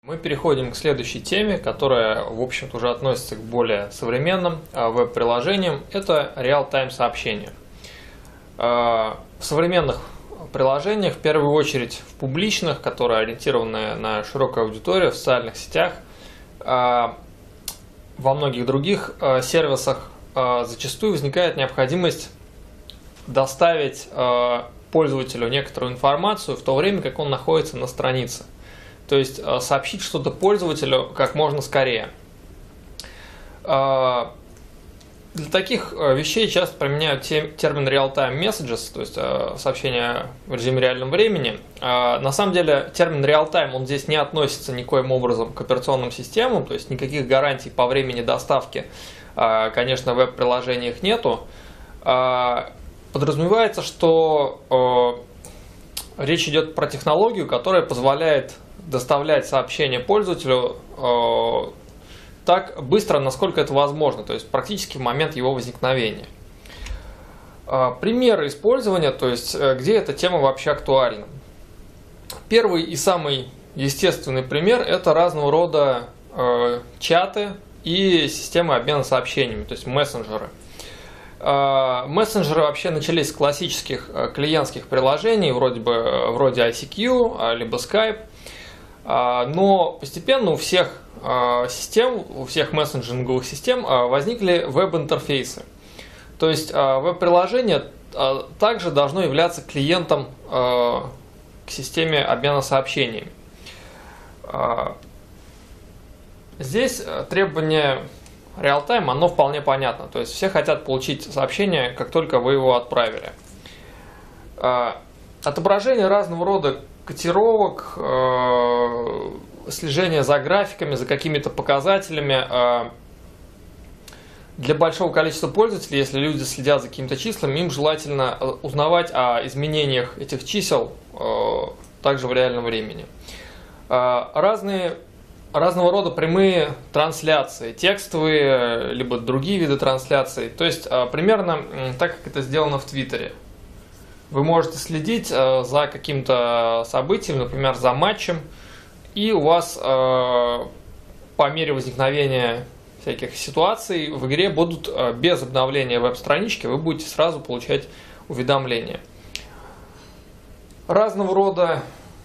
Мы переходим к следующей теме, которая, в общем-то, уже относится к более современным веб-приложениям. Это реал-тайм сообщения. В современных приложениях, в первую очередь в публичных, которые ориентированы на широкую аудиторию, в социальных сетях, во многих других сервисах зачастую возникает необходимость доставить пользователю некоторую информацию в то время, как он находится на странице. То есть сообщить что-то пользователю как можно скорее. Для таких вещей часто применяют термин real-time messages, то есть сообщения в режиме реального времени. На самом деле термин real-time, он здесь не относится никоим образом к операционным системам, то есть никаких гарантий по времени доставки, конечно, в веб-приложениях нету. Подразумевается, что речь идет про технологию, которая позволяет доставлять сообщение пользователю так быстро, насколько это возможно, то есть практически в момент его возникновения. Примеры использования, то есть где эта тема вообще актуальна. Первый и самый естественный пример – это разного рода чаты и системы обмена сообщениями, то есть мессенджеры. Мессенджеры вообще начались с классических клиентских приложений, вроде ICQ, либо Skype. Но постепенно у всех систем, у всех мессенджинговых систем возникли веб-интерфейсы. То есть веб-приложение также должно являться клиентом к системе обмена сообщениями. Здесь требование real-time, оно вполне понятно. То есть все хотят получить сообщение, как только вы его отправили. Отображение разного рода котировок, слежение за графиками, за какими-то показателями. Для большого количества пользователей, если люди следят за какими-то числами, им желательно узнавать о изменениях этих чисел также в реальном времени. Разного рода прямые трансляции, текстовые, либо другие виды трансляций. То есть примерно так, как это сделано в Твиттере. Вы можете следить за каким-то событием, например, за матчем, и у вас по мере возникновения всяких ситуаций в игре будут без обновления веб-странички, вы будете сразу получать уведомления. Разного рода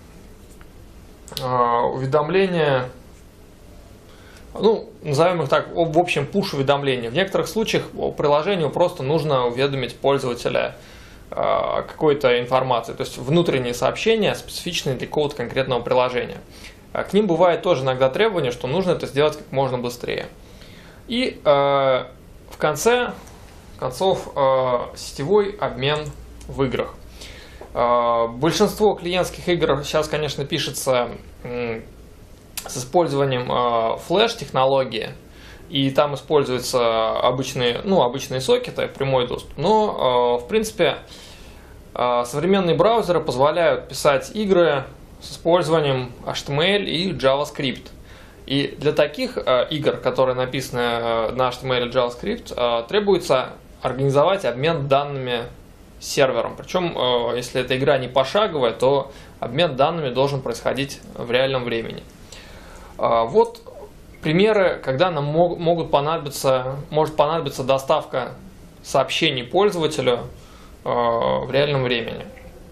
уведомления, назовем их так, в общем, push-уведомления. В некоторых случаях приложению просто нужно уведомить пользователя какой-то информации, то есть внутренние сообщения, специфичные для какого-то конкретного приложения. К ним бывает тоже иногда требование, что нужно это сделать как можно быстрее. И в конце концов сетевой обмен в играх. Большинство клиентских игр сейчас, конечно, пишется с использованием флеш-технологии, и там используются обычные сокеты, прямой доступ. Но, в принципе, современные браузеры позволяют писать игры с использованием HTML и JavaScript. И для таких игр, которые написаны на HTML и JavaScript, требуется организовать обмен данными с сервером. Причем, если эта игра не пошаговая, то обмен данными должен происходить в реальном времени. Вот примеры, когда нам может понадобиться доставка сообщений пользователю в реальном времени.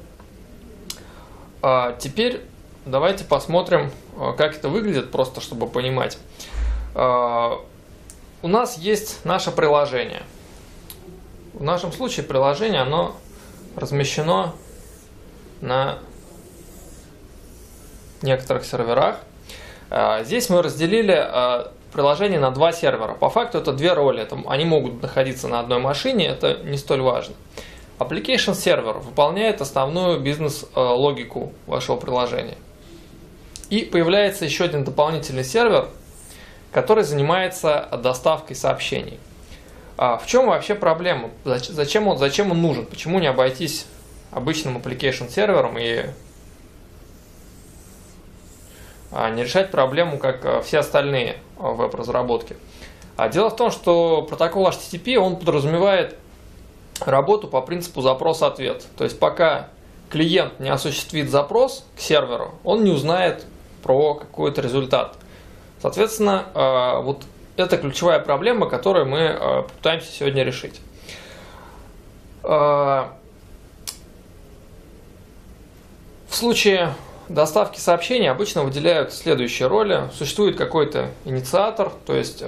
Теперь давайте посмотрим, как это выглядит, просто чтобы понимать. У нас есть наше приложение. В нашем случае приложение, оно размещено на некоторых серверах. Здесь мы разделили приложение на два сервера. По факту это две роли. Они могут находиться на одной машине, это не столь важно. Application сервер выполняет основную бизнес-логику вашего приложения. И появляется еще один дополнительный сервер, который занимается доставкой сообщений. В чем вообще проблема? Зачем он нужен? Почему не обойтись обычным application сервером и не решать проблему, как все остальные веб-разработки? Дело в том, что протокол HTTP, он подразумевает работу по принципу запрос-ответ. То есть пока клиент не осуществит запрос к серверу, он не узнает про какой-то результат. Соответственно, вот это ключевая проблема, которую мы пытаемся сегодня решить. В случае доставки сообщений обычно выделяют следующие роли. Существует какой-то инициатор, то есть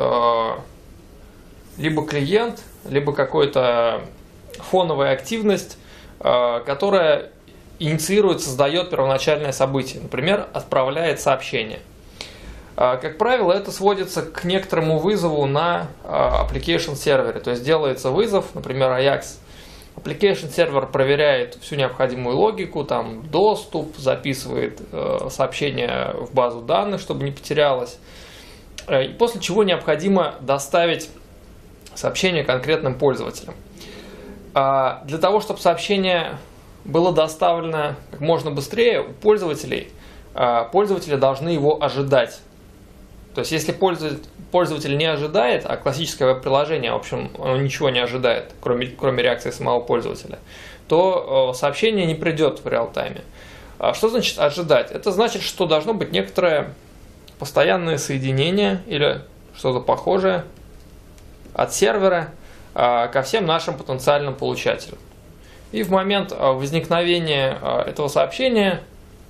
либо клиент, либо какая-то фоновая активность, которая инициирует, создает первоначальное событие, например, отправляет сообщение. Как правило, это сводится к некоторому вызову на application сервере, то есть делается вызов, например, AJAX. Application сервер проверяет всю необходимую логику, там доступ, записывает сообщение в базу данных, чтобы не потерялось, и после чего необходимо доставить сообщение конкретным пользователям. Для того, чтобы сообщение было доставлено как можно быстрее, у пользователи должны его ожидать. То есть, если пользователь не ожидает, а классическое веб-приложение, в общем, оно ничего не ожидает, кроме реакции самого пользователя, то сообщение не придет в реал-тайме. Что значит ожидать? Это значит, что должно быть некоторое постоянное соединение или что-то похожее от сервера ко всем нашим потенциальным получателям. И в момент возникновения этого сообщения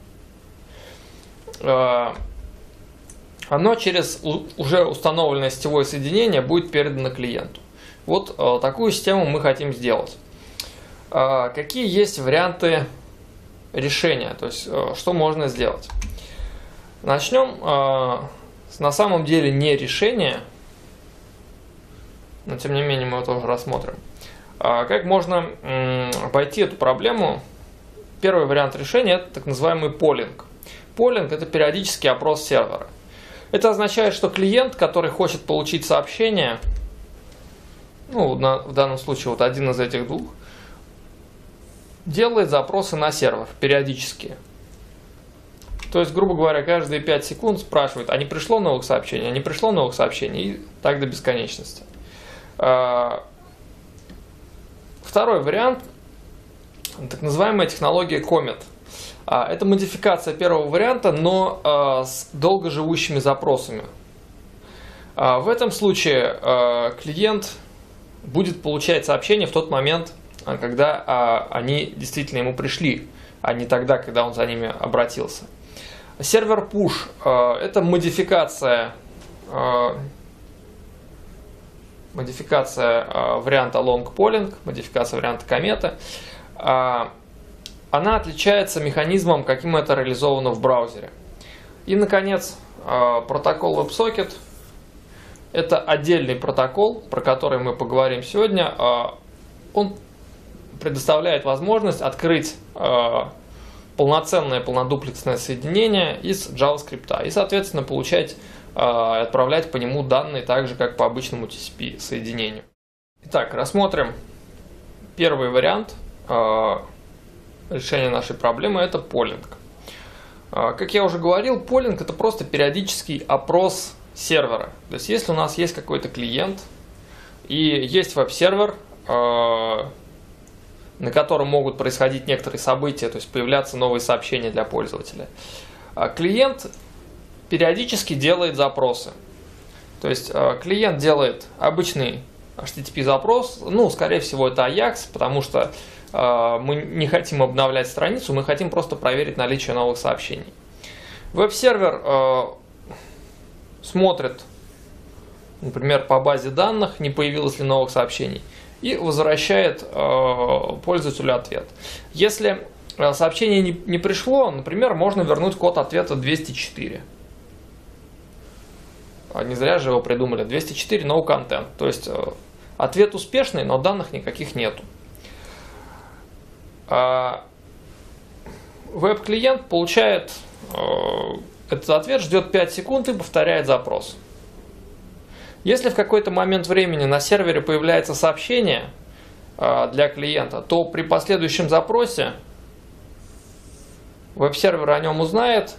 оно через уже установленное сетевое соединение будет передано клиенту. Вот такую систему мы хотим сделать. Какие есть варианты решения, то есть что можно сделать? Начнем на самом деле не решения, но тем не менее мы его тоже рассмотрим. Как можно обойти эту проблему? Первый вариант решения – это так называемый полинг. Полинг – это периодический опрос сервера. Это означает, что клиент, который хочет получить сообщение, ну, в данном случае вот один из этих двух, делает запросы на сервер периодические. То есть, грубо говоря, каждые 5 секунд спрашивает, а не пришло новых сообщений, а не пришло новых сообщений, и так до бесконечности. Второй вариант – так называемая технология Comet. Это модификация первого варианта, но с долгоживущими запросами. В этом случае клиент будет получать сообщения в тот момент, когда они действительно ему пришли, а не тогда, когда он за ними обратился. Сервер Push – это модификация варианта Long Polling, модификация варианта кометы. Она отличается механизмом, каким это реализовано в браузере. И, наконец, протокол WebSocket. Это отдельный протокол, про который мы поговорим сегодня. Он предоставляет возможность открыть полноценное полнодуплексное соединение из JavaScript и, соответственно, получать и отправлять по нему данные так же, как по обычному TCP соединению. Итак, рассмотрим первый вариант решения нашей проблемы – это полинг. Как я уже говорил, полинг – это просто периодический опрос сервера. То есть, если у нас есть какой-то клиент и есть веб-сервер, на котором могут происходить некоторые события, то есть появляться новые сообщения для пользователя, клиент периодически делает запросы. То есть клиент делает обычный HTTP запрос, ну, скорее всего, это AJAX, потому что мы не хотим обновлять страницу, мы хотим просто проверить наличие новых сообщений. Веб-сервер смотрит, например, по базе данных, не появилось ли новых сообщений, и возвращает пользователю ответ. Если сообщение не пришло, например, можно вернуть код ответа 204. Не зря же его придумали. 204 no content. То есть ответ успешный, но данных никаких нету. Веб-клиент получает этот ответ, ждет 5 секунд и повторяет запрос. Если в какой-то момент времени на сервере появляется сообщение для клиента, то при последующем запросе веб-сервер о нем узнает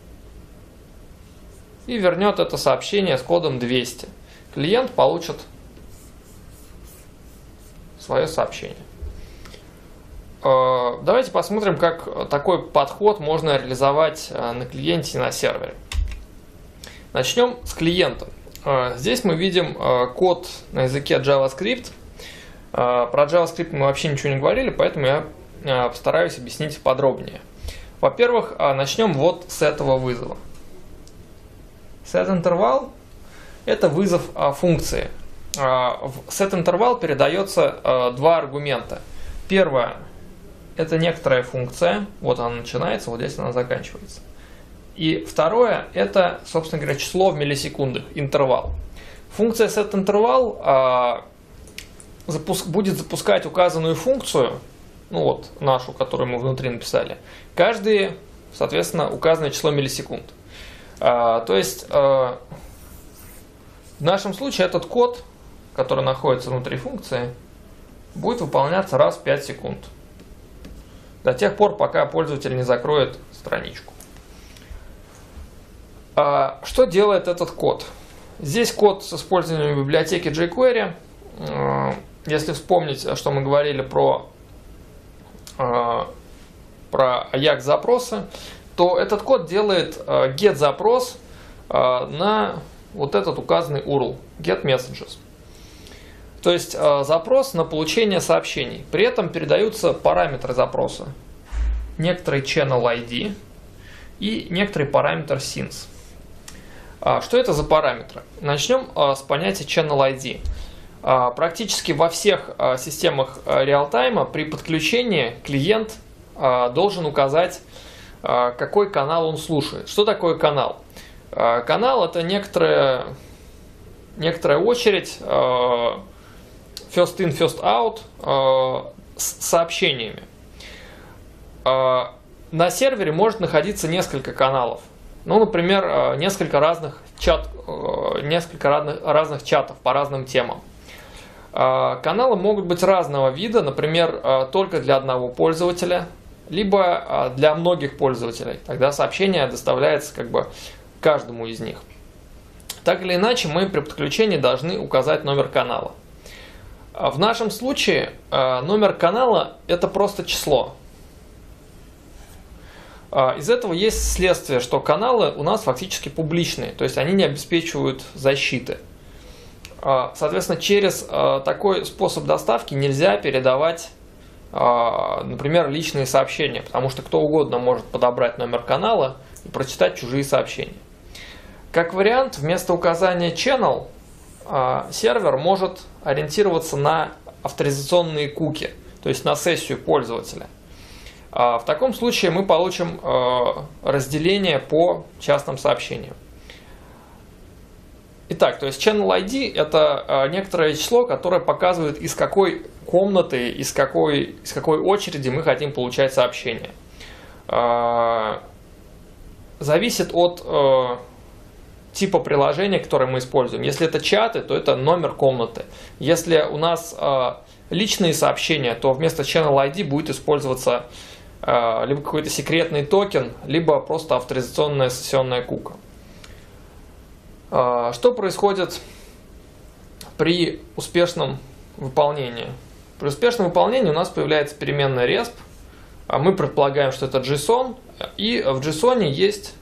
и вернет это сообщение с кодом 200. Клиент получит свое сообщение. давайте посмотрим, как такой подход можно реализовать на клиенте и на сервере. Начнем с клиента. Здесь мы видим код на языке JavaScript. Про JavaScript мы вообще ничего не говорили, поэтому я постараюсь объяснить подробнее. Во-первых, начнем вот с этого вызова. setInterval – это вызов функции. В setInterval передается два аргумента. Первое – это некоторая функция, вот она начинается, вот здесь она заканчивается. И второе – это, собственно говоря, число в миллисекундах, интервал. Функция setInterval будет запускать указанную функцию, ну вот нашу, которую мы внутри написали, каждые, соответственно, указанное число миллисекунд. То есть в нашем случае этот код, который находится внутри функции, будет выполняться раз в 5 секунд. До тех пор, пока пользователь не закроет страничку. Что делает этот код? Здесь код с использованием библиотеки jQuery. Если вспомнить, что мы говорили про AJAX-запросы, то этот код делает get-запрос на вот этот указанный URL, get messages. То есть запрос на получение сообщений. При этом передаются параметры запроса. Некоторый channel ID и некоторый параметр sins. Что это за параметры? Начнем с понятия channel ID. Практически во всех системах реал-тайма при подключении клиент должен указать, какой канал он слушает. Что такое канал? Канал – это некоторая очередь first in, first out с сообщениями. На сервере может находиться несколько каналов. Ну, например, несколько разных чатов по разным темам. Каналы могут быть разного вида, например, только для одного пользователя, либо для многих пользователей. Тогда сообщение доставляется как бы каждому из них. Так или иначе, мы при подключении должны указать номер канала. В нашем случае номер канала – это просто число. Из этого есть следствие, что каналы у нас фактически публичные, то есть они не обеспечивают защиты. Соответственно, через такой способ доставки нельзя передавать, например, личные сообщения, потому что кто угодно может подобрать номер канала и прочитать чужие сообщения. Как вариант, вместо указания channel сервер может ориентироваться на авторизационные куки, то есть на сессию пользователя. В таком случае мы получим разделение по частным сообщениям. Итак, то есть channel ID – это некоторое число, которое показывает, из какой комнаты, из какой очереди мы хотим получать сообщения. Зависит от типа приложения, которое мы используем. Если это чаты, то это номер комнаты. Если у нас личные сообщения, то вместо channel ID будет использоваться либо какой-то секретный токен, либо просто авторизационная сессионная кука. Что происходит при успешном выполнении? При успешном выполнении у нас появляется переменная resp. Мы предполагаем, что это JSON. И в JSON есть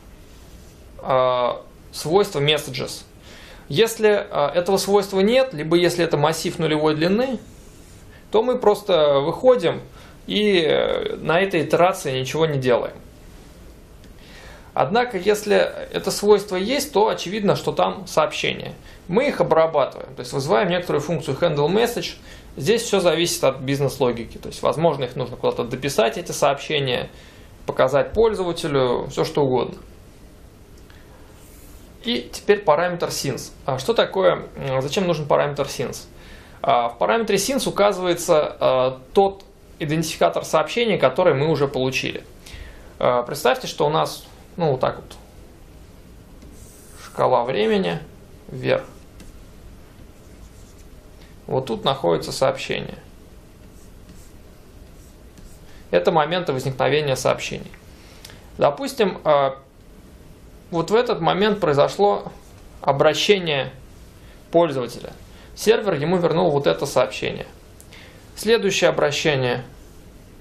свойство messages. Если этого свойства нет, либо если это массив нулевой длины, то мы просто выходим и на этой итерации ничего не делаем. Однако, если это свойство есть, то очевидно, что там сообщения. Мы их обрабатываем, то есть вызываем некоторую функцию handleMessage. Здесь все зависит от бизнес-логики. То есть, возможно, их нужно куда-то дописать, эти сообщения, показать пользователю, все что угодно. И теперь параметр sins. Что такое, зачем нужен параметр sins? В параметре sins указывается тот идентификатор сообщений, который мы уже получили. Представьте, что у нас, ну, вот так вот, шкала времени вверх. Вот тут находится сообщение. Это моменты возникновения сообщений. Допустим, вот в этот момент произошло обращение пользователя. Сервер ему вернул вот это сообщение. Следующее обращение.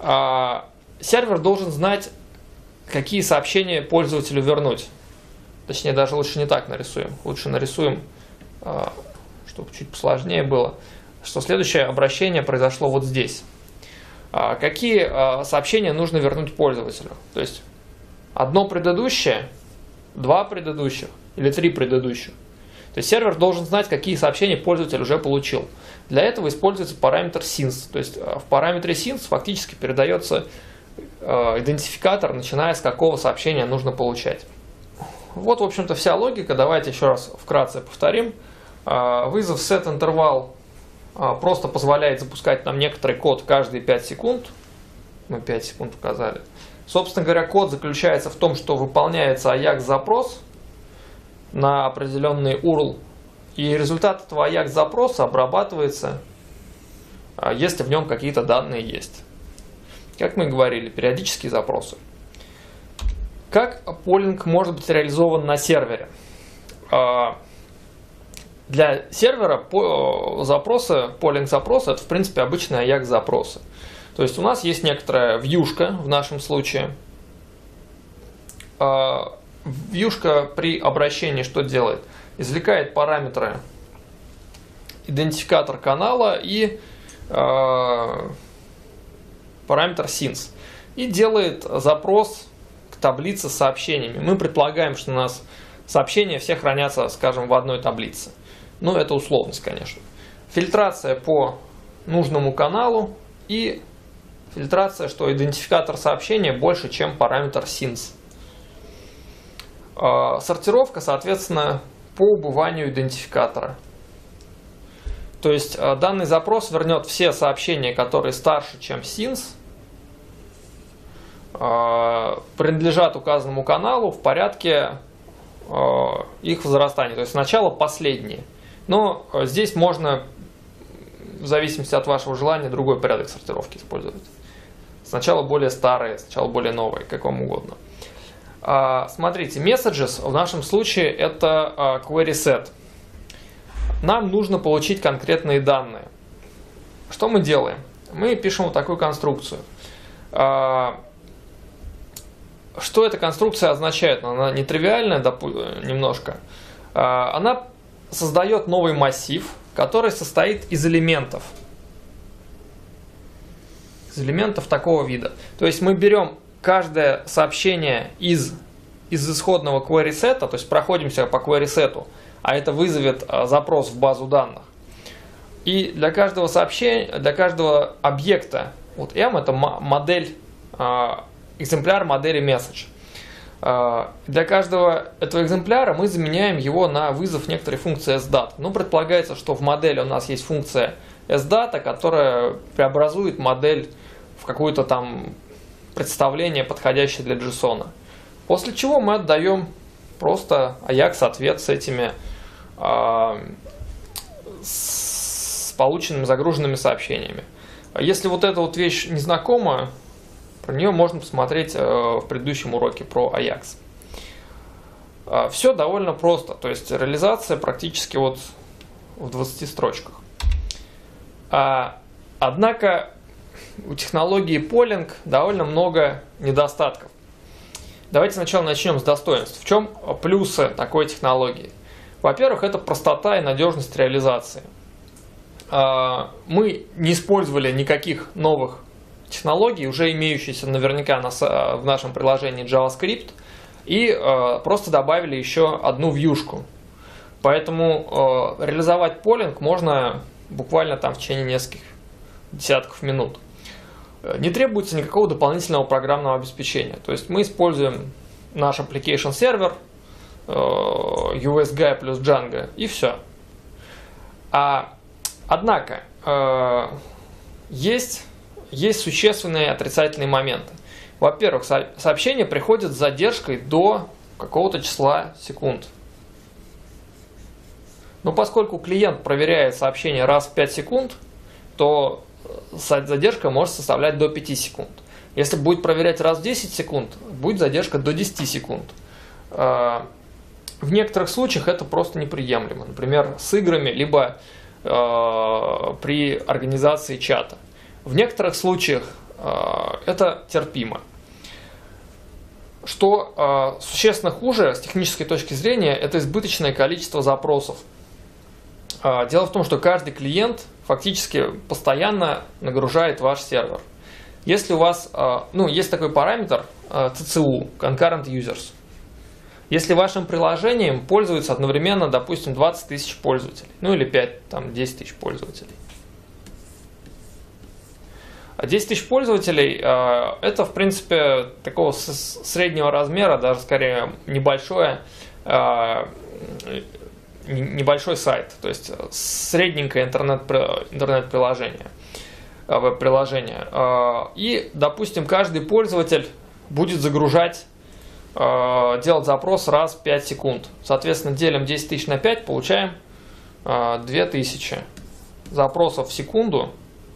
Сервер должен знать, какие сообщения пользователю вернуть. Точнее, даже лучше не так нарисуем. Лучше нарисуем, чтобы чуть посложнее было, что следующее обращение произошло вот здесь. Какие сообщения нужно вернуть пользователю? То есть, одно предыдущее, два предыдущих или три предыдущих. То есть, сервер должен знать, какие сообщения пользователь уже получил. Для этого используется параметр since. То есть, в параметре since фактически передается идентификатор, начиная с какого сообщения нужно получать. Вот, в общем-то, вся логика. Давайте еще раз вкратце повторим. Вызов setInterval просто позволяет запускать нам некоторый код каждые 5 секунд. Мы 5 секунд указали. Собственно говоря, код заключается в том, что выполняется AJAX-запрос на определенный URL. И результат этого AJAX-запроса обрабатывается, если в нем какие-то данные есть. Как мы и говорили, периодические запросы. Как полинг может быть реализован на сервере? Для сервера полинг-запросы это в принципе обычные AJAX-запросы. То есть у нас есть некоторая вьюшка в нашем случае. Вьюшка при обращении что делает? Извлекает параметры идентификатор канала и параметр since. И делает запрос к таблице с сообщениями. Мы предполагаем, что у нас сообщения все хранятся, скажем, в одной таблице. Но это условность, конечно. Фильтрация по нужному каналу и фильтрация, что идентификатор сообщения больше, чем параметр since. Сортировка, соответственно, по убыванию идентификатора. То есть данный запрос вернет все сообщения, которые старше, чем since, принадлежат указанному каналу в порядке их возрастания. То есть сначала последние. Но здесь можно, в зависимости от вашего желания, другой порядок сортировки использовать. Сначала более старые, сначала более новые, как вам угодно. Смотрите, messages в нашем случае это query set. Нам нужно получить конкретные данные. Что мы делаем? Мы пишем вот такую конструкцию. Что эта конструкция означает? Она нетривиальная немножко. Она создает новый массив, который состоит из элементов. Из элементов такого вида. То есть мы берем каждое сообщение из исходного query сета, то есть проходимся по query сету, а это вызовет запрос в базу данных. И для каждого сообщения, для каждого объекта, вот M это модель, экземпляр модели message. Для каждого этого экземпляра мы заменяем его на вызов некоторой функции sData. Ну, предполагается, что в модели у нас есть функция sData, которая преобразует модель в какое-то там представление, подходящее для JSON. После чего мы отдаем просто AJAX-ответ с этими с полученными загруженными сообщениями. Если вот эта вот вещь незнакома, про нее можно посмотреть в предыдущем уроке про AJAX. Все довольно просто, то есть реализация практически вот в 20 строчках. Однако у технологии Polling довольно много недостатков. Давайте сначала начнем с достоинств. В чем плюсы такой технологии? Во-первых, это простота и надежность реализации. Мы не использовали никаких новых технологий, уже имеющиеся наверняка в нашем приложении JavaScript, и просто добавили еще одну вьюшку. Поэтому реализовать полинг можно буквально там в течение нескольких десятков минут. Не требуется никакого дополнительного программного обеспечения. То есть мы используем наш application сервер, USGI плюс Django, и все. Однако есть существенные отрицательные моменты. Во-первых, сообщение приходит с задержкой до какого-то числа секунд. Но поскольку клиент проверяет сообщение раз в 5 секунд, то задержка может составлять до 5 секунд. Если будет проверять раз в 10 секунд, будет задержка до 10 секунд. В некоторых случаях это просто неприемлемо. Например, с играми, либо при организации чата. В некоторых случаях это терпимо. Что существенно хуже с технической точки зрения, это избыточное количество запросов. Дело в том, что каждый клиент фактически постоянно нагружает ваш сервер. Если у вас, есть такой параметр TCU, Concurrent Users. Если вашим приложением пользуются одновременно, допустим, 20 тысяч пользователей, или 10 тысяч пользователей. 10 тысяч пользователей это, в принципе, такого среднего размера, даже скорее небольшой сайт, то есть средненькое интернет-приложение, веб-приложение. И, допустим, каждый пользователь будет загружать, делать запрос раз в 5 секунд. Соответственно, делим 10 тысяч на 5, получаем 2000 запросов в секунду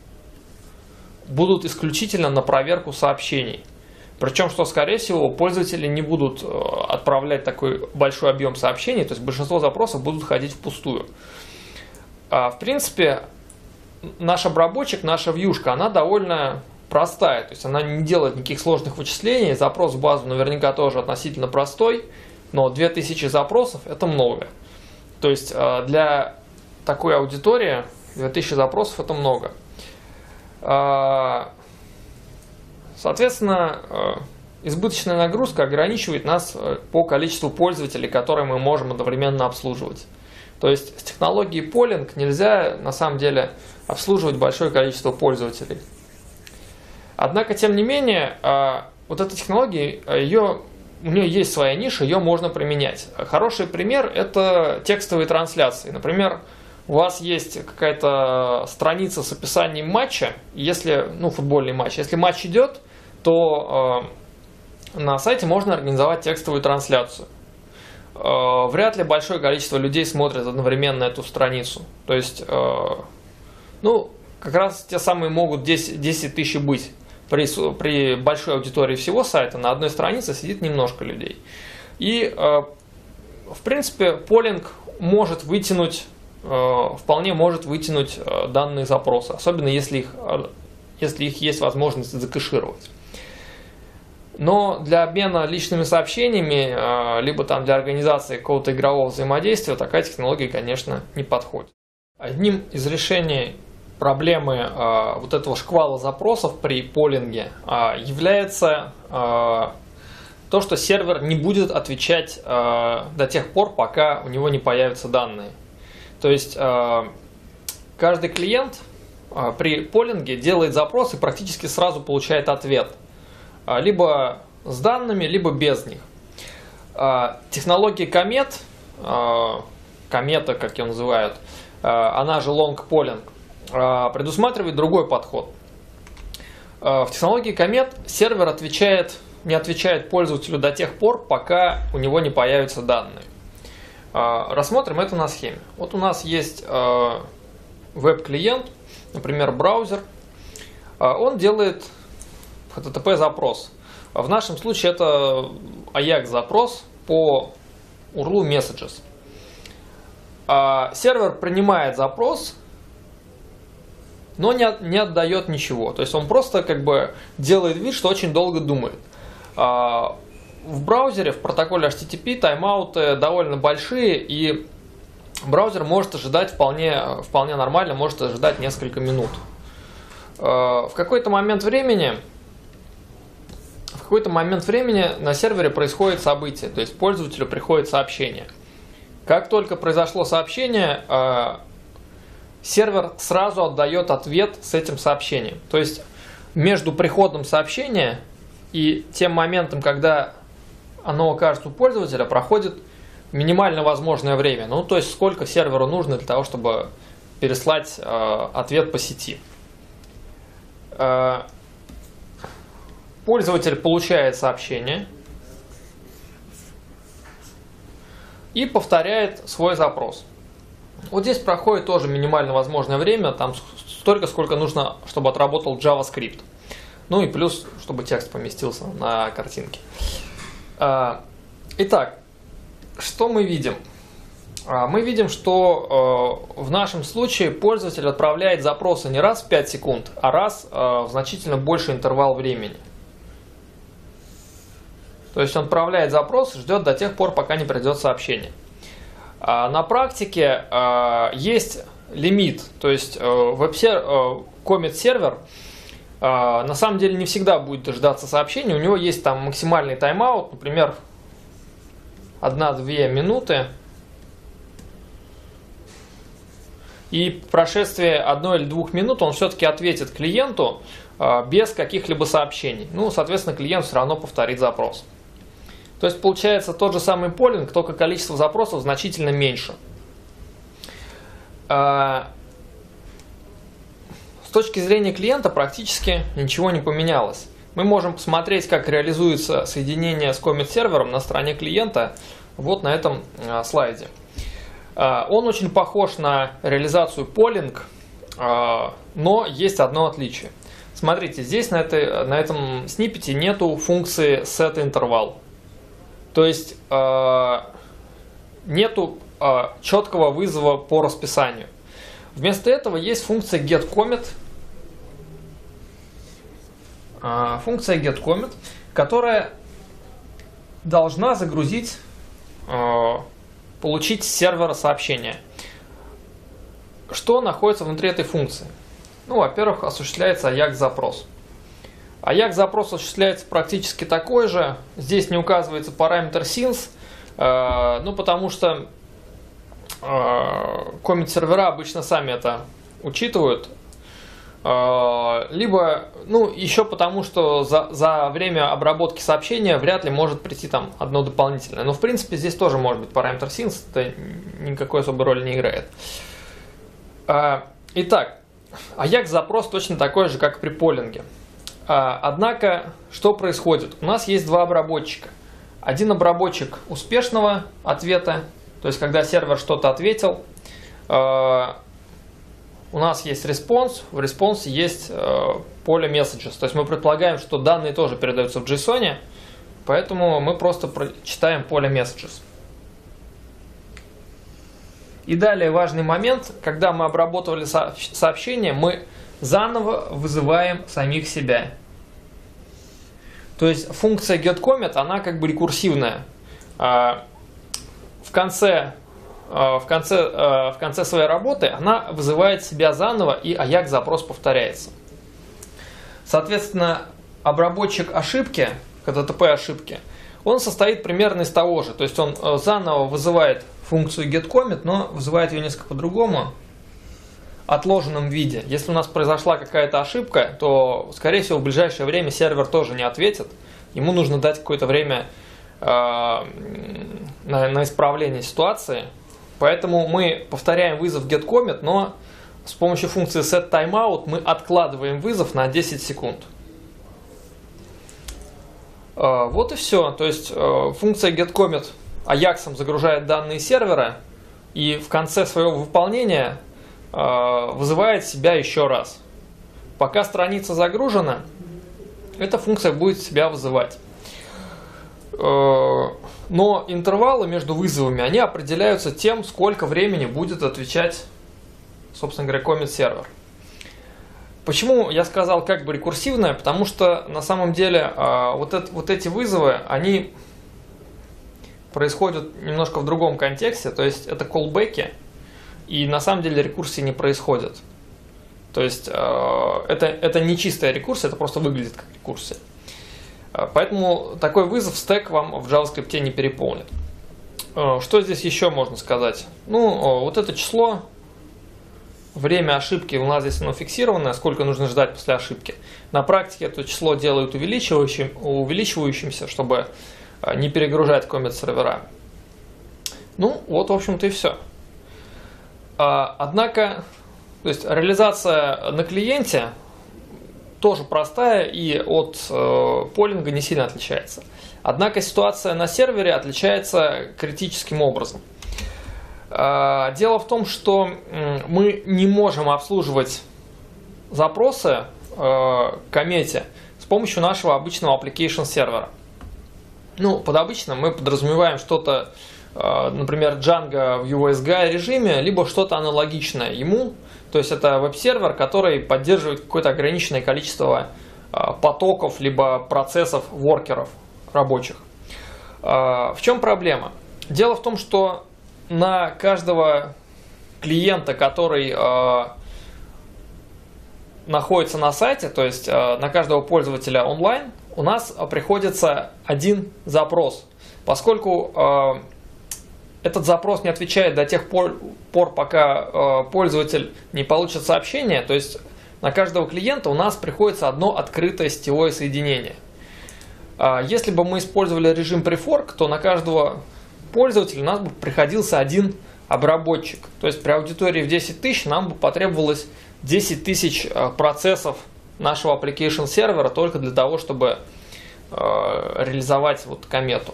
будут исключительно на проверку сообщений. Причем, что скорее всего, пользователи не будут отправлять такой большой объем сообщений, то есть большинство запросов будут ходить впустую. В принципе, наш обработчик, наша вьюшка, она довольно простая, то есть она не делает никаких сложных вычислений, запрос в базу наверняка тоже относительно простой, но 2000 запросов это много. То есть для такой аудитории 2000 запросов это много. Соответственно, избыточная нагрузка ограничивает нас по количеству пользователей, которые мы можем одновременно обслуживать. То есть с технологией полинг нельзя на самом деле обслуживать большое количество пользователей. Однако, тем не менее, вот эта технология, у нее есть своя ниша, ее можно применять. Хороший пример – это текстовые трансляции. Например, у вас есть какая-то страница с описанием матча, если, футбольный матч. Если матч идет, то на сайте можно организовать текстовую трансляцию. Вряд ли большое количество людей смотрят одновременно эту страницу. То есть, как раз те самые могут 10 тысяч быть. При большой аудитории всего сайта на одной странице сидит немножко людей. И, в принципе, полинг вполне может вытянуть данные запросы, особенно если их есть возможность закэшировать. Но для обмена личными сообщениями, либо для организации какого-то игрового взаимодействия такая технология, конечно, не подходит. Одним из решений проблемы вот этого шквала запросов при полинге является то, что сервер не будет отвечать до тех пор, пока у него не появятся данные. То есть каждый клиент при полинге делает запрос и практически сразу получает ответ. Либо с данными, либо без них. Технология комет, комета, как ее называют, она же long polling, предусматривает другой подход. В технологии комет сервер не отвечает пользователю до тех пор, пока у него не появятся данные. Рассмотрим это на схеме. Вот у нас есть веб-клиент, например, браузер. Он делает HTTP-запрос. В нашем случае это AJAX-запрос по URL messages. Сервер принимает запрос, но не отдает ничего. То есть он просто делает вид, что очень долго думает. В браузере, в протоколе HTTP тайм-ауты довольно большие, и браузер может ожидать вполне нормально, может ожидать несколько минут. В какой-то момент времени на сервере происходит событие, то есть пользователю приходит сообщение. Как только произошло сообщение, сервер сразу отдает ответ с этим сообщением. То есть между приходом сообщения и тем моментом, когда оно окажется у пользователя, проходит минимально возможное время. То есть сколько серверу нужно для того, чтобы переслать ответ по сети. Пользователь получает сообщение и повторяет свой запрос. Вот здесь проходит тоже минимально возможное время, там столько, сколько нужно, чтобы отработал JavaScript. И плюс, чтобы текст поместился на картинке. Итак, что мы видим? мы видим, что в нашем случае пользователь отправляет запросы не раз в 5 секунд, а раз в значительно больший интервал времени. То есть он отправляет запрос и ждет до тех пор, пока не придет сообщение. На практике есть лимит, то есть Comet сервер на самом деле не всегда будет дождаться сообщения, у него есть там максимальный тайм-аут, например, 1-2 минуты. И по прошествии 1 или 2 минут он все-таки ответит клиенту без каких-либо сообщений. Ну, соответственно, клиент все равно повторит запрос. То есть получается тот же самый полинг, только количество запросов значительно меньше. С точки зрения клиента практически ничего не поменялось. Мы можем посмотреть, как реализуется соединение с Comet сервером на стороне клиента вот на этом слайде. Он очень похож на реализацию полинг, но есть одно отличие. Смотрите, здесь на этом сниппете нету функции setInterval. То есть нету четкого вызова по расписанию. Вместо этого есть функция getCommit. Функция getCommit, которая должна загрузить, получить с сервера сообщение. Что находится внутри этой функции? Ну, во-первых, осуществляется AJAX-запрос. AJAX-запрос осуществляется практически такой же. Здесь не указывается параметр since, ну, потому что Comet сервера обычно сами это учитывают. Либо, ну, еще потому, что за время обработки сообщения вряд ли может прийти там одно дополнительное. Но, в принципе, здесь тоже может быть параметр since, это никакой особой роли не играет. Итак, AJAX-запрос точно такой же, как при полинге. Однако, что происходит? У нас есть два обработчика. Один обработчик успешного ответа, то есть когда сервер что-то ответил. У нас есть response, в response есть поле messages. То есть мы предполагаем, что данные тоже передаются в JSON, поэтому мы просто читаем поле messages. И далее важный момент, когда мы обработали сообщение, мы заново вызываем самих себя. То есть функция getCommit, она как бы рекурсивная. В конце своей работы она вызывает себя заново, и AJAX-запрос повторяется. Соответственно, обработчик ошибки, HTTP-ошибки, он состоит примерно из того же. То есть он заново вызывает функцию getCommit, но вызывает ее несколько по-другому, отложенном виде. Если у нас произошла какая-то ошибка, то, скорее всего, в ближайшее время сервер тоже не ответит. Ему нужно дать какое-то время на исправление ситуации. Поэтому мы повторяем вызов getCommit, но с помощью функции setTimeout мы откладываем вызов на 10 секунд. Вот и все. То есть функция getCommit AJAX загружает данные сервера и в конце своего выполнения вызывает себя еще раз. Пока страница загружена, эта функция будет себя вызывать. Но интервалы между вызовами, они определяются тем, сколько времени будет отвечать, собственно говоря, Comet сервер. Почему я сказал как бы рекурсивное? Потому что на самом деле вот эти вызовы, они происходят немножко в другом контексте, то есть это callback'и, и на самом деле рекурсии не происходят. То есть это не чистая рекурсия, это просто выглядит как рекурсия. Поэтому такой вызов стек вам в JavaScript не переполнит. Что здесь еще можно сказать? Ну, вот это число, время ошибки у нас здесь оно фиксированное, сколько нужно ждать после ошибки. На практике это число делают увеличивающимся, чтобы не перегружать Comet сервера. Ну, вот, в общем-то, и все. Однако, то есть реализация на клиенте тоже простая и от полинга не сильно отличается. Однако ситуация на сервере отличается критическим образом. Дело в том, что мы не можем обслуживать запросы к комете с помощью нашего обычного application сервера. Ну, под обычным мы подразумеваем что-то например, Django в USGI режиме, либо что-то аналогичное ему. То есть это веб-сервер, который поддерживает какое-то ограниченное количество потоков, либо процессов воркеров рабочих. В чем проблема? Дело в том, что на каждого клиента, который находится на сайте, то есть на каждого пользователя онлайн, у нас приходится один запрос. Поскольку этот запрос не отвечает до тех пор, пока пользователь не получит сообщение, то есть на каждого клиента у нас приходится одно открытое сетевое соединение. Если бы мы использовали режим префорк, то на каждого пользователя у нас бы приходился один обработчик. То есть при аудитории в 10 тысяч нам бы потребовалось 10 тысяч процессов нашего application сервера только для того, чтобы реализовать вот комету.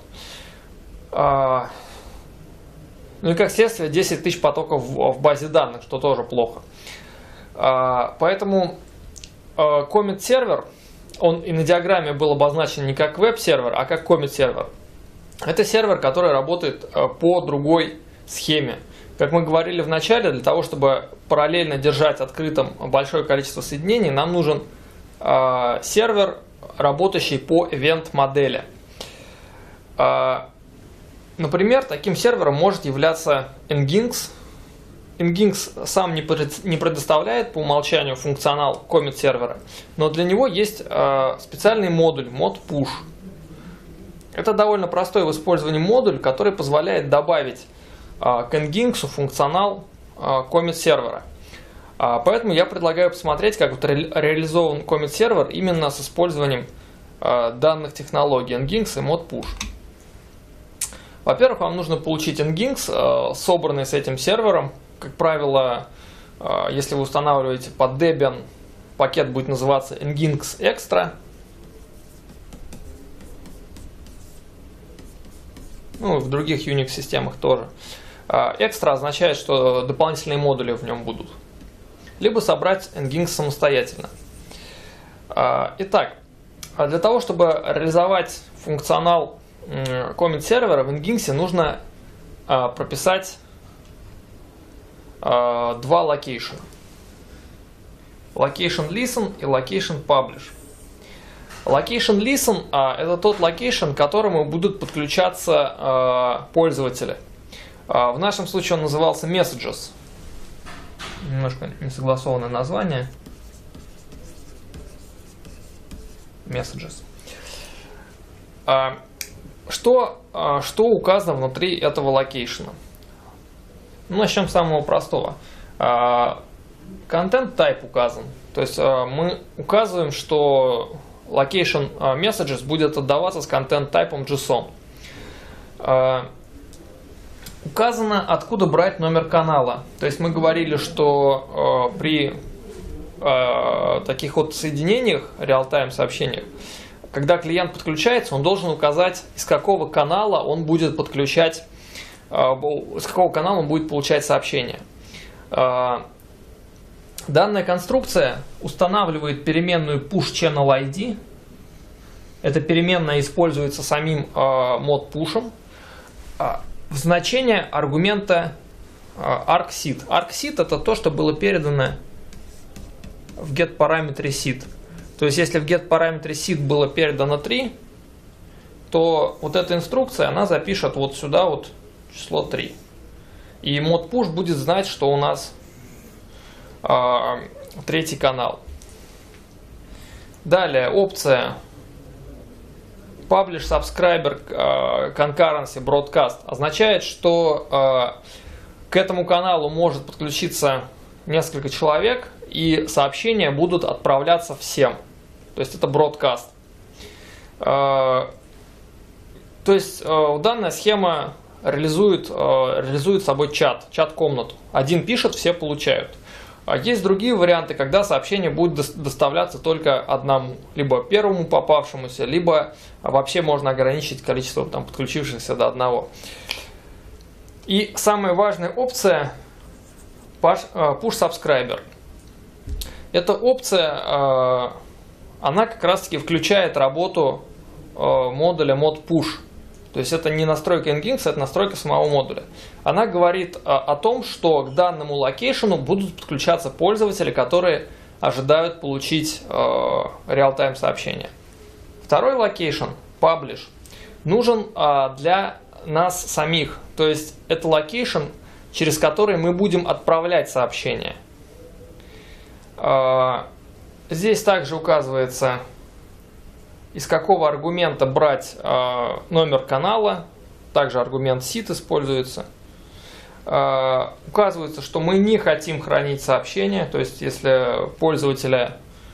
Ну и как следствие 10 тысяч потоков в базе данных, что тоже плохо. Поэтому Comet сервер, он и на диаграмме был обозначен не как веб-сервер, а как Comet сервер. Это сервер, который работает по другой схеме. Как мы говорили в начале, для того, чтобы параллельно держать открытым большое количество соединений, нам нужен сервер, работающий по event-модели. Например, таким сервером может являться Nginx. Nginx сам не предоставляет по умолчанию функционал Comet сервера, но для него есть специальный модуль modpush. Это довольно простой в использовании модуль, который позволяет добавить к Nginx функционал Comet сервера. Поэтому я предлагаю посмотреть, как реализован Comet сервер именно с использованием данных технологий Nginx и modpush. Во-первых, вам нужно получить Nginx, собранный с этим сервером. Как правило, если вы устанавливаете под Debian, пакет будет называться Nginx Extra. Ну, в других Unix-системах тоже. Extra означает, что дополнительные модули в нем будут. Либо собрать Nginx самостоятельно. Итак, для того, чтобы реализовать функционал Comet сервера в Nginx, нужно прописать два локейшена. Location listen и location publish. Location listen это тот локейшн, к которому будут подключаться пользователи. В нашем случае он назывался messages. Немножко несогласованное название. Messages. Что указано внутри этого локейшена? Ну, начнем с самого простого. Content type указан. То есть мы указываем, что location messages будет отдаваться с content type JSON. Указано, откуда брать номер канала. То есть мы говорили, что при таких вот соединениях, real-time сообщениях, когда клиент подключается, он должен указать, из какого канала он будет подключать, с какого канала он будет получать сообщение. Данная конструкция устанавливает переменную push_channel_id. Эта переменная используется самим modpush в значение аргумента argseed. Argseed это то, что было передано в getParameter seed. То есть, если в getParameter seed было передано 3, то вот эта инструкция, она запишет вот сюда вот число 3. И modpush будет знать, что у нас третий канал. Далее опция Publish Subscriber Concurrency Broadcast означает, что к этому каналу может подключиться несколько человек, и сообщения будут отправляться всем. То есть это broadcast. То есть данная схема реализует собой чат-комнату. Один пишет, все получают. Есть другие варианты, когда сообщение будет доставляться только одному, либо первому попавшемуся, либо вообще можно ограничить количество там подключившихся до одного. И самая важная опция Push Subscriber. Эта опция, она как раз таки включает работу модуля modpush. То есть это не настройка Nginx, это настройка самого модуля. Она говорит о том, что к данному локейшену будут подключаться пользователи, которые ожидают получить реал-тайм сообщение. Второй локейшен, publish, нужен для нас самих. То есть это локейшн, через который мы будем отправлять сообщение. Здесь также указывается, из какого аргумента брать номер канала. Также аргумент SID используется. Указывается, что мы не хотим хранить сообщение. То есть если пользователь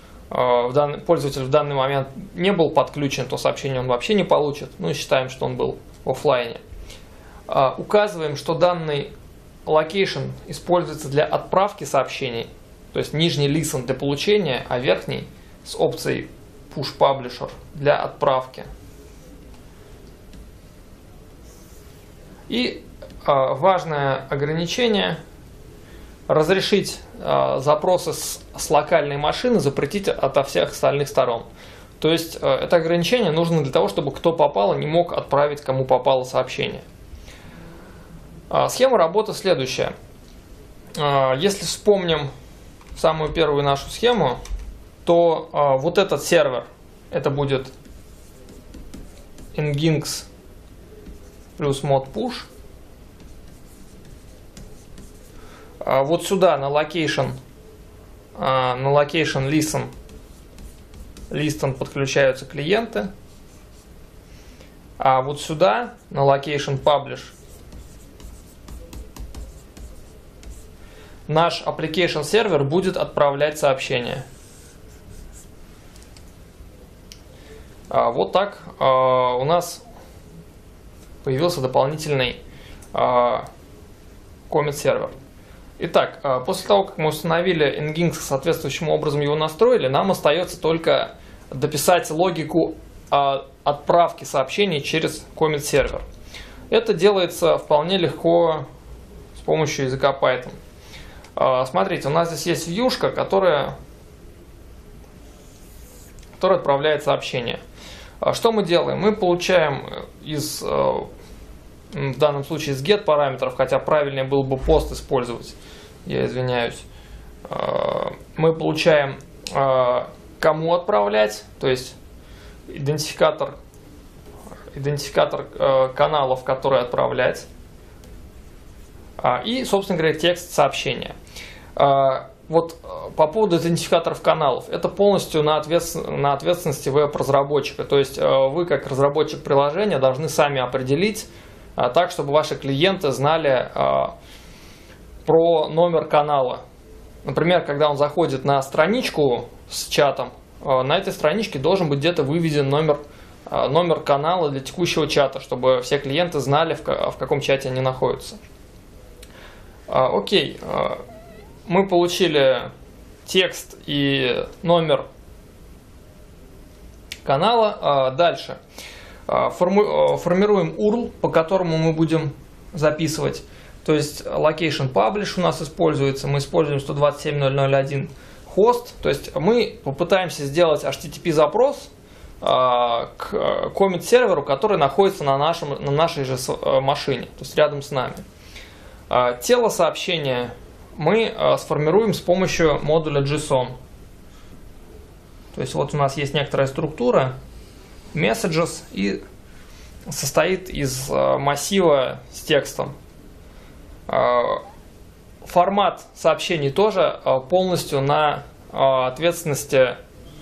в данный момент не был подключен, то сообщение он вообще не получит. Ну, считаем, что он был в офлайне. Указываем, что данный локейшн используется для отправки сообщений. То есть нижний listen для получения, а верхний с опцией Push Publisher для отправки. И важное ограничение — разрешить запросы с локальной машины, запретить ото всех остальных сторон. То есть это ограничение нужно для того, чтобы кто попало не мог отправить кому попало сообщение. Схема работы следующая. Если вспомним самую первую нашу схему, то вот этот сервер, это будет Nginx плюс mod push. Вот сюда на location listen подключаются клиенты. А вот сюда на location publish наш application сервер будет отправлять сообщения. Вот так у нас появился дополнительный commit сервер. Итак, после того, как мы установили Nginx, соответствующим образом его настроили, нам остается только дописать логику отправки сообщений через commit сервер. Это делается вполне легко с помощью языка Python. Смотрите, у нас здесь есть вьюшка, которая отправляет сообщение. Что мы делаем? Мы получаем в данном случае из get параметров, хотя правильнее было бы post использовать, я извиняюсь. Мы получаем кому отправлять, то есть идентификатор каналов, которые отправлять, и, собственно говоря, текст сообщения. Вот по поводу идентификаторов каналов, это полностью на ответственности веб-разработчика. То есть вы, как разработчик приложения, должны сами определить так, чтобы ваши клиенты знали про номер канала. Например, когда он заходит на страничку с чатом, на этой страничке должен быть где-то выведен номер канала для текущего чата, чтобы все клиенты знали, в каком чате они находятся. Окей. Мы получили текст и номер канала. Дальше. Формируем URL, по которому мы будем записывать. То есть location publish у нас используется. Мы используем 127.0.0.1 хост. То есть мы попытаемся сделать HTTP запрос к commit серверу, который находится на нашей же машине, то есть рядом с нами. Тело сообщения мы сформируем с помощью модуля JSON. То есть вот у нас есть некоторая структура messages и состоит из массива с текстом. Формат сообщений тоже полностью на ответственности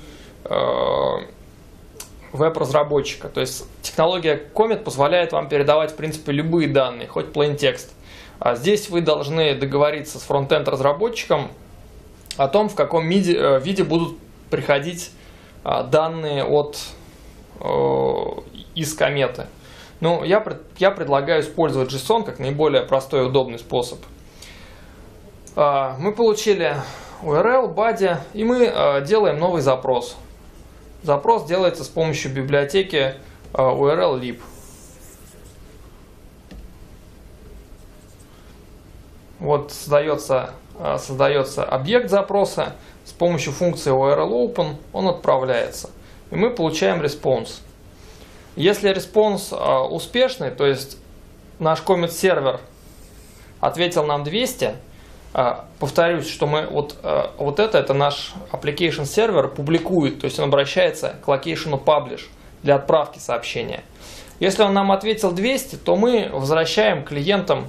веб-разработчика. То есть технология Commit позволяет вам передавать в принципе любые данные, хоть plain текст. А здесь вы должны договориться с фронт-энд разработчиком о том, в каком виде будут приходить данные из кометы. Ну, я предлагаю использовать JSON как наиболее простой и удобный способ. Мы получили URL, body, и мы делаем новый запрос. Запрос делается с помощью библиотеки URL-lib. Вот создается объект запроса, с помощью функции URL-open он отправляется. И мы получаем response. Если респонс успешный, то есть наш commit сервер ответил нам 200, повторюсь, что мы вот это наш application сервер публикует, то есть он обращается к location publish для отправки сообщения. Если он нам ответил 200, то мы возвращаем клиентам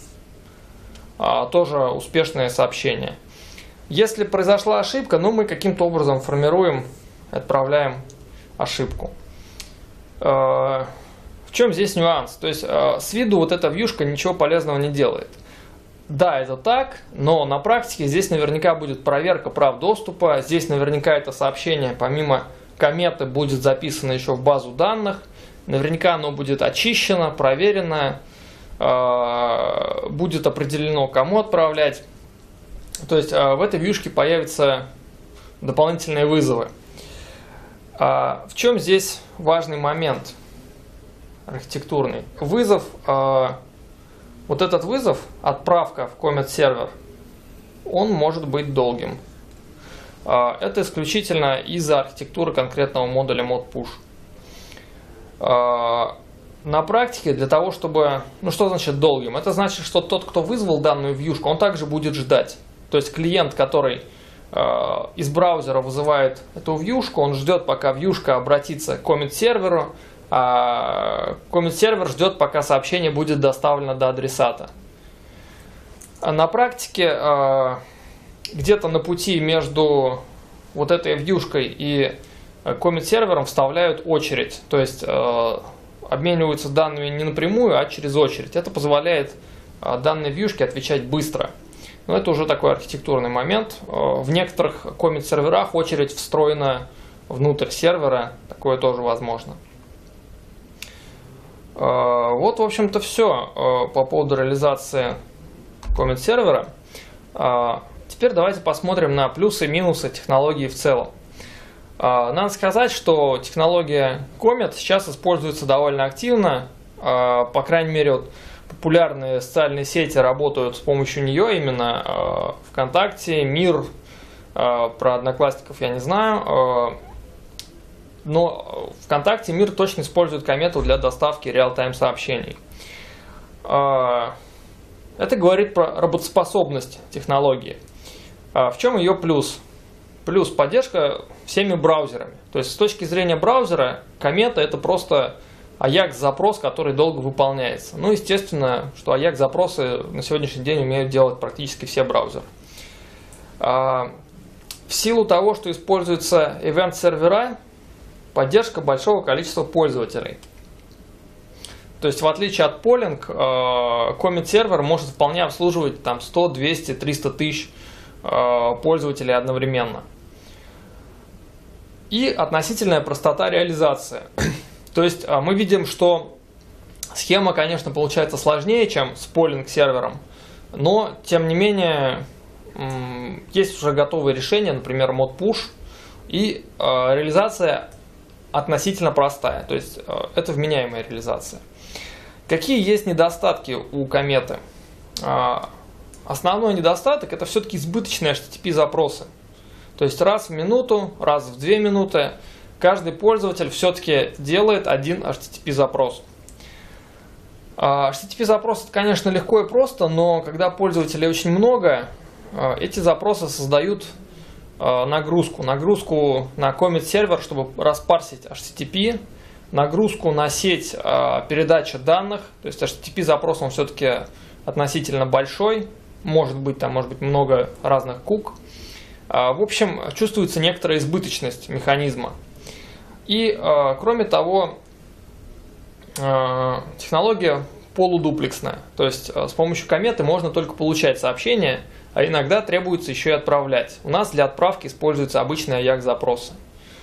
тоже успешное сообщение. Если произошла ошибка, мы каким-то образом формируем, отправляем ошибку. В чем здесь нюанс? То есть с виду вот эта вьюшка ничего полезного не делает. Да, это так, но на практике здесь наверняка будет проверка прав доступа, здесь наверняка это сообщение помимо кометы будет записано еще в базу данных, наверняка оно будет очищено, проверено, будет определено, кому отправлять. То есть в этой вьюшке появятся дополнительные вызовы. В чем здесь важный момент архитектурный? Вызов, вот этот вызов, отправка в commit сервер, он может быть долгим. Это исключительно из-за архитектуры конкретного модуля modpush. На практике для того, чтобы... что значит долгим? Это значит, что тот, кто вызвал данную вьюшку, он также будет ждать. То есть клиент, который из браузера вызывает эту вьюшку, он ждет, пока вьюшка обратится к commit серверу, а commit сервер ждет, пока сообщение будет доставлено до адресата. На практике где-то на пути между вот этой вьюшкой и commit сервером вставляют очередь, то есть обмениваются данными не напрямую, а через очередь. Это позволяет данной вьюшке отвечать быстро. Но это уже такой архитектурный момент. В некоторых commit серверах очередь встроена внутрь сервера, такое тоже возможно. Вот, в общем-то, все по поводу реализации commit сервера. Теперь давайте посмотрим на плюсы и минусы технологии в целом. Надо сказать, что технология commit сейчас используется довольно активно. По крайней мере, вот популярные социальные сети работают с помощью нее, именно ВКонтакте, Мир, про Одноклассников я не знаю. Но ВКонтакте, Мир точно использует комету для доставки реал-тайм сообщений. Это говорит про работоспособность технологии. В чем ее плюс? Плюс поддержка всеми браузерами. То есть с точки зрения браузера комета это просто AJAX-запрос, который долго выполняется. Естественно, что AJAX-запросы на сегодняшний день умеют делать практически все браузеры. В силу того, что используются event-сервера, поддержка большого количества пользователей. То есть в отличие от polling, commit сервер может вполне обслуживать 100, 200, 300 тысяч пользователей одновременно. И относительная простота реализации. То есть мы видим, что схема, конечно, получается сложнее, чем с polling сервером, но тем не менее есть уже готовые решения, например, modpush, и реализация относительно простая, то есть это вменяемая реализация. Какие есть недостатки у кометы? Основной недостаток это все-таки избыточные HTTP запросы. То есть раз в минуту, раз в 2 минуты каждый пользователь все-таки делает один HTTP запрос. HTTP запрос это, конечно, легко и просто, но когда пользователей очень много, эти запросы создают нагрузку на commit сервер, чтобы распарсить HTTP, нагрузку на сеть передачи данных, то есть HTTP запрос он все-таки относительно большой, может быть много разных кук. В общем, чувствуется некоторая избыточность механизма. И, кроме того, технология полудуплексная, то есть с помощью кометы можно только получать сообщения, а иногда требуется еще и отправлять. У нас для отправки используются обычные AJAX-запросы.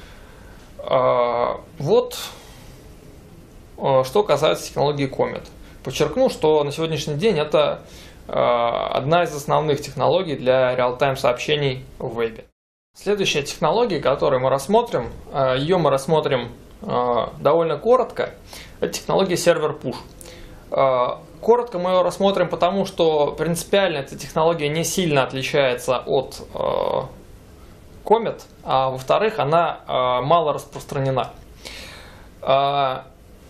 Вот что касается технологии commit. Подчеркну, что на сегодняшний день это одна из основных технологий для реал-тайм сообщений в вебе. Следующая технология, которую мы рассмотрим, ее мы рассмотрим довольно коротко, это технология сервер-пуш. Коротко мы ее рассмотрим, потому что принципиально эта технология не сильно отличается от commit, а во-вторых, она мало распространена.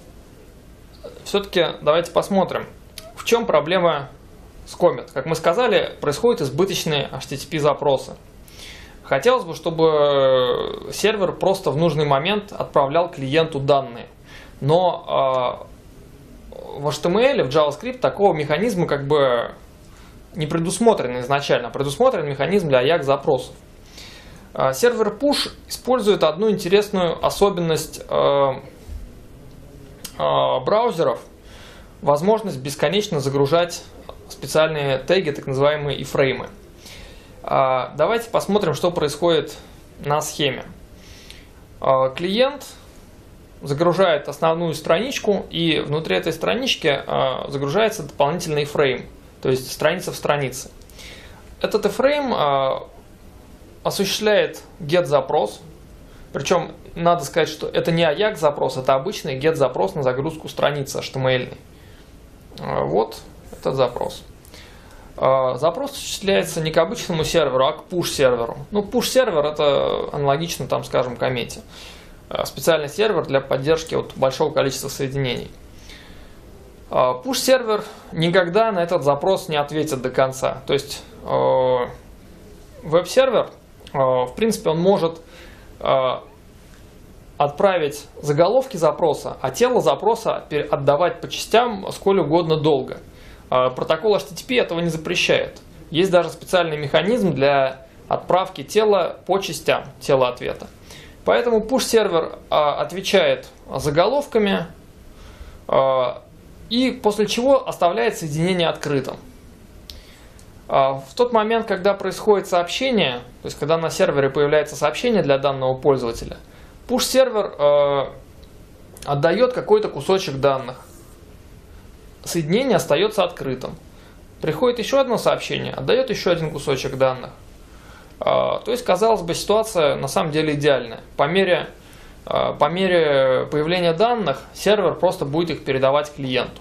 все-таки давайте посмотрим, в чем проблема с Comet. Как мы сказали, происходят избыточные HTTP-запросы. Хотелось бы, чтобы сервер просто в нужный момент отправлял клиенту данные. Но в HTML, в JavaScript такого механизма как бы не предусмотрен изначально. Предусмотрен механизм для AJAX-запросов. Сервер Push использует одну интересную особенность браузеров, возможность бесконечно загружать специальные теги, так называемые iframe. Давайте посмотрим, что происходит на схеме. Клиент загружает основную страничку, и внутри этой странички загружается дополнительный iframe, то есть страница в странице. Этот iframe осуществляет get-запрос, причем надо сказать, что это не AJAX-запрос, это обычный get-запрос на загрузку страницы HTML. Вот этот запрос. Запрос осуществляется не к обычному серверу, а к push-серверу. Ну, push-сервер это аналогично, там, скажем, комете. Специальный сервер для поддержки большого количества соединений. Push-сервер никогда на этот запрос не ответит до конца. То есть веб-сервер, в принципе, он может отправить заголовки запроса, а тело запроса отдавать по частям сколь угодно долго. Протокол HTTP этого не запрещает. Есть даже специальный механизм для отправки тела по частям, тела ответа. Поэтому push-сервер отвечает заголовками и после чего оставляет соединение открытым. В тот момент, когда происходит сообщение, то есть когда на сервере появляется сообщение для данного пользователя, push-сервер отдает какой-то кусочек данных. Соединение остается открытым. Приходит еще одно сообщение, отдает еще один кусочек данных. То есть, казалось бы, ситуация на самом деле идеальная. По мере появления данных сервер просто будет их передавать клиенту.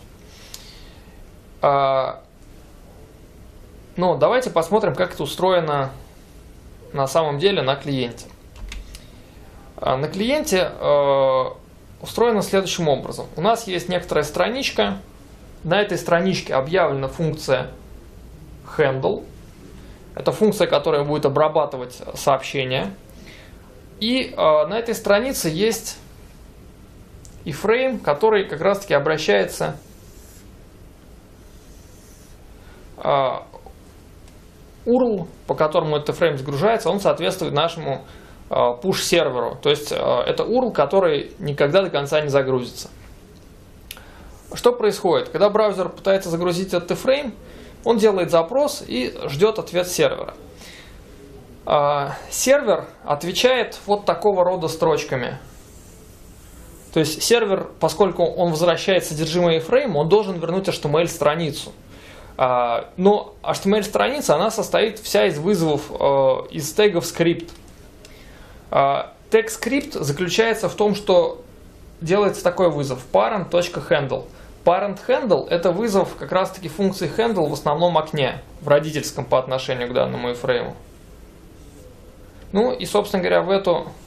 Но давайте посмотрим, как это устроено на самом деле на клиенте. На клиенте устроено следующим образом. У нас есть некоторая страничка. На этой страничке объявлена функция handle. Это функция, которая будет обрабатывать сообщения. И на этой странице есть iframe, который как раз таки обращается URL, по которому этот iframe загружается, он соответствует нашему push-серверу. То есть это URL, который никогда до конца не загрузится. Что происходит? Когда браузер пытается загрузить этот iframe, он делает запрос и ждет ответ сервера. Сервер отвечает вот такого рода строчками. То есть сервер, поскольку он возвращает содержимое iframe, он должен вернуть HTML-страницу. Но HTML-страница, она состоит вся из вызовов, из тегов script. Тег script заключается в том, что делается такой вызов parent.handle. Parent.handle это вызов как раз таки функции handle в основном окне, в родительском по отношению к данному iframe. Ну и, собственно говоря, в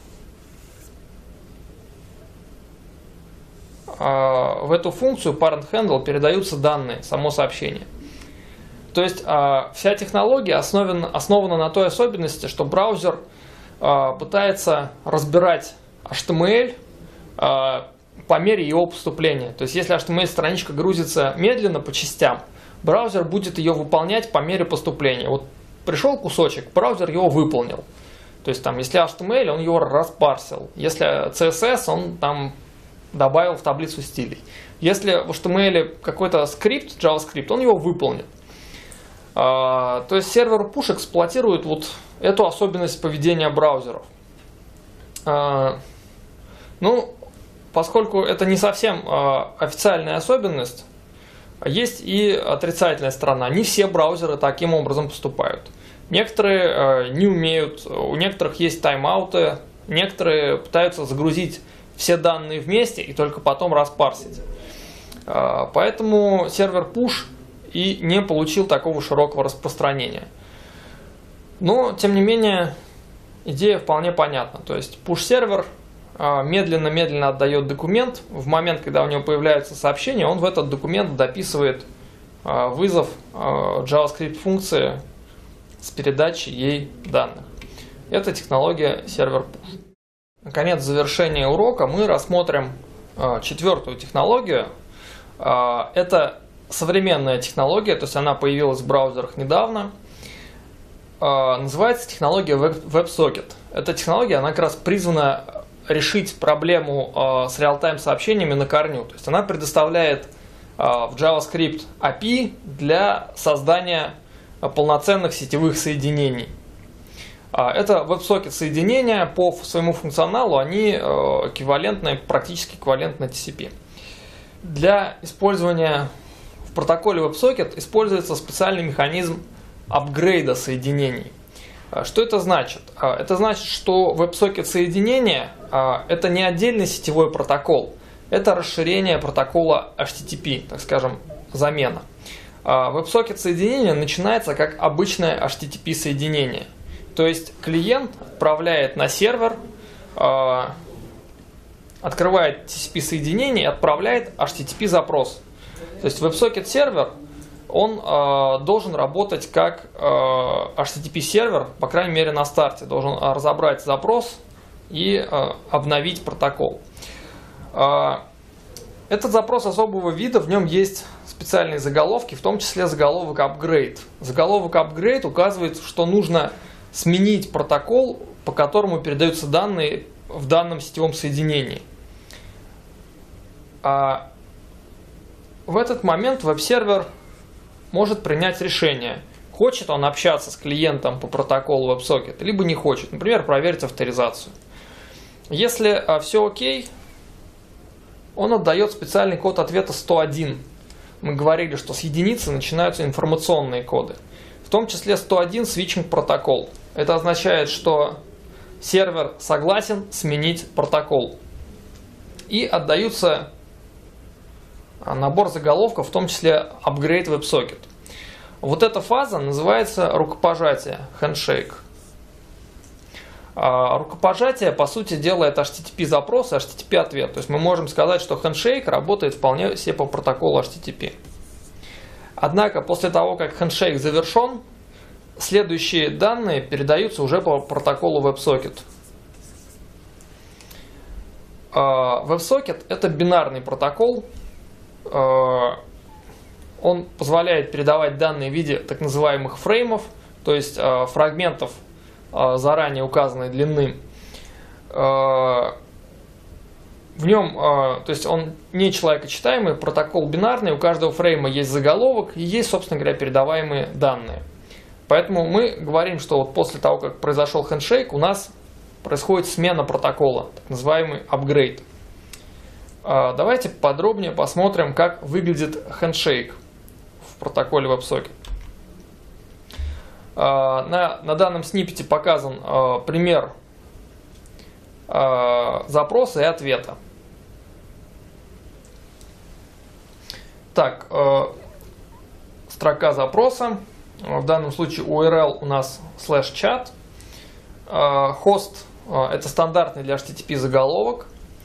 эту функцию parent.handle передаются данные, само сообщение. То есть вся технология основана на той особенности, что браузер пытается разбирать HTML по мере его поступления. То есть если HTML-страничка грузится медленно по частям, браузер будет ее выполнять по мере поступления. Вот пришел кусочек, браузер его выполнил. То есть там, если HTML, он его распарсил. Если CSS, он там добавил в таблицу стилей. Если в HTML какой-то скрипт, JavaScript, он его выполнит. То есть сервер Push эксплуатирует вот эту особенность поведения браузеров. Ну, поскольку это не совсем официальная особенность, есть и отрицательная сторона. Не все браузеры таким образом поступают. Некоторые не умеют, у некоторых есть тайм-ауты, некоторые пытаются загрузить все данные вместе и только потом распарсить. Поэтому сервер Push и не получил такого широкого распространения. Но, тем не менее, идея вполне понятна. То есть Push-сервер медленно-медленно отдает документ. В момент, когда у него появляются сообщения, он в этот документ дописывает вызов JavaScript функции с передачей ей данных. Это технология сервер push. Наконец, в завершение урока мы рассмотрим четвертую технологию. Это современная технология, то есть она появилась в браузерах недавно. Называется технология WebSocket. Эта технология, она как раз призвана решить проблему с реал-тайм сообщениями на корню. То есть она предоставляет в JavaScript API для создания полноценных сетевых соединений. Это WebSocket соединения по своему функционалу, они эквивалентны, практически эквивалентны TCP. Для использования в протоколе WebSocket используется специальный механизм апгрейда соединений. Что это значит? Это значит, что WebSocket соединение это не отдельный сетевой протокол, это расширение протокола HTTP, так скажем, замена. WebSocket соединение начинается как обычное HTTP соединение. То есть клиент отправляет на сервер, открывает TCP соединение и отправляет HTTP запрос. То есть WebSocket сервер, он должен работать как HTTP сервер, по крайней мере на старте, должен разобрать запрос и обновить протокол. Этот запрос особого вида, в нем есть специальные заголовки, в том числе заголовок upgrade. Заголовок upgrade указывает, что нужно сменить протокол, по которому передаются данные в данном сетевом соединении. В этот момент веб-сервер может принять решение, хочет он общаться с клиентом по протоколу WebSocket, либо не хочет. Например, проверить авторизацию. Если все окей, он отдает специальный код ответа 101. Мы говорили, что с единицы начинаются информационные коды. В том числе 101 switching протокол. Это означает, что сервер согласен сменить протокол. И отдаются набор заголовков, в том числе upgrade WebSocket. Вот эта фаза называется рукопожатие, handshake. Рукопожатие, по сути дела, это HTTP запрос и HTTP ответ. То есть мы можем сказать, что handshake работает вполне себе по протоколу HTTP. Однако после того, как handshake завершен, следующие данные передаются уже по протоколу WebSocket. WebSocket это бинарный протокол. Он позволяет передавать данные в виде так называемых фреймов, то есть фрагментов заранее указанной длины. В нем, то есть он не человекочитаемый, протокол бинарный, у каждого фрейма есть заголовок и есть, собственно говоря, передаваемые данные. Поэтому мы говорим, что вот после того, как произошел handshake, у нас происходит смена протокола, так называемый апгрейд. Давайте подробнее посмотрим, как выглядит handshake в протоколе WebSocket. На данном сниппете показан пример запроса и ответа. Так, строка запроса, в данном случае URL у нас /chat, хост это стандартный для HTTP заголовок,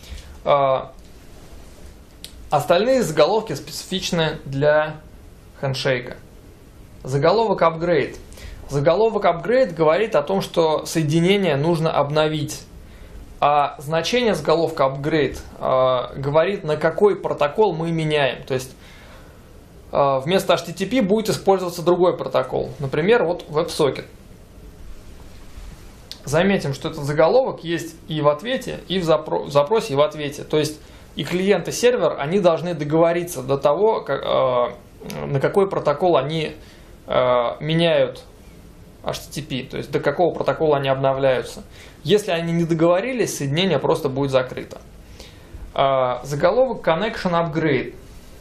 остальные заголовки специфичны для handshake. Заголовок upgrade. Заголовок upgrade говорит о том, что соединение нужно обновить. А значение заголовка upgrade говорит, на какой протокол мы меняем. То есть вместо HTTP будет использоваться другой протокол. Например, вот WebSocket. Заметим, что этот заголовок есть и в ответе, и в запросе, и в ответе. То есть и клиент, и сервер, они должны договориться до того, на какой протокол они меняют HTTP, то есть до какого протокола они обновляются. Если они не договорились, соединение просто будет закрыто. Заголовок Connection Upgrade.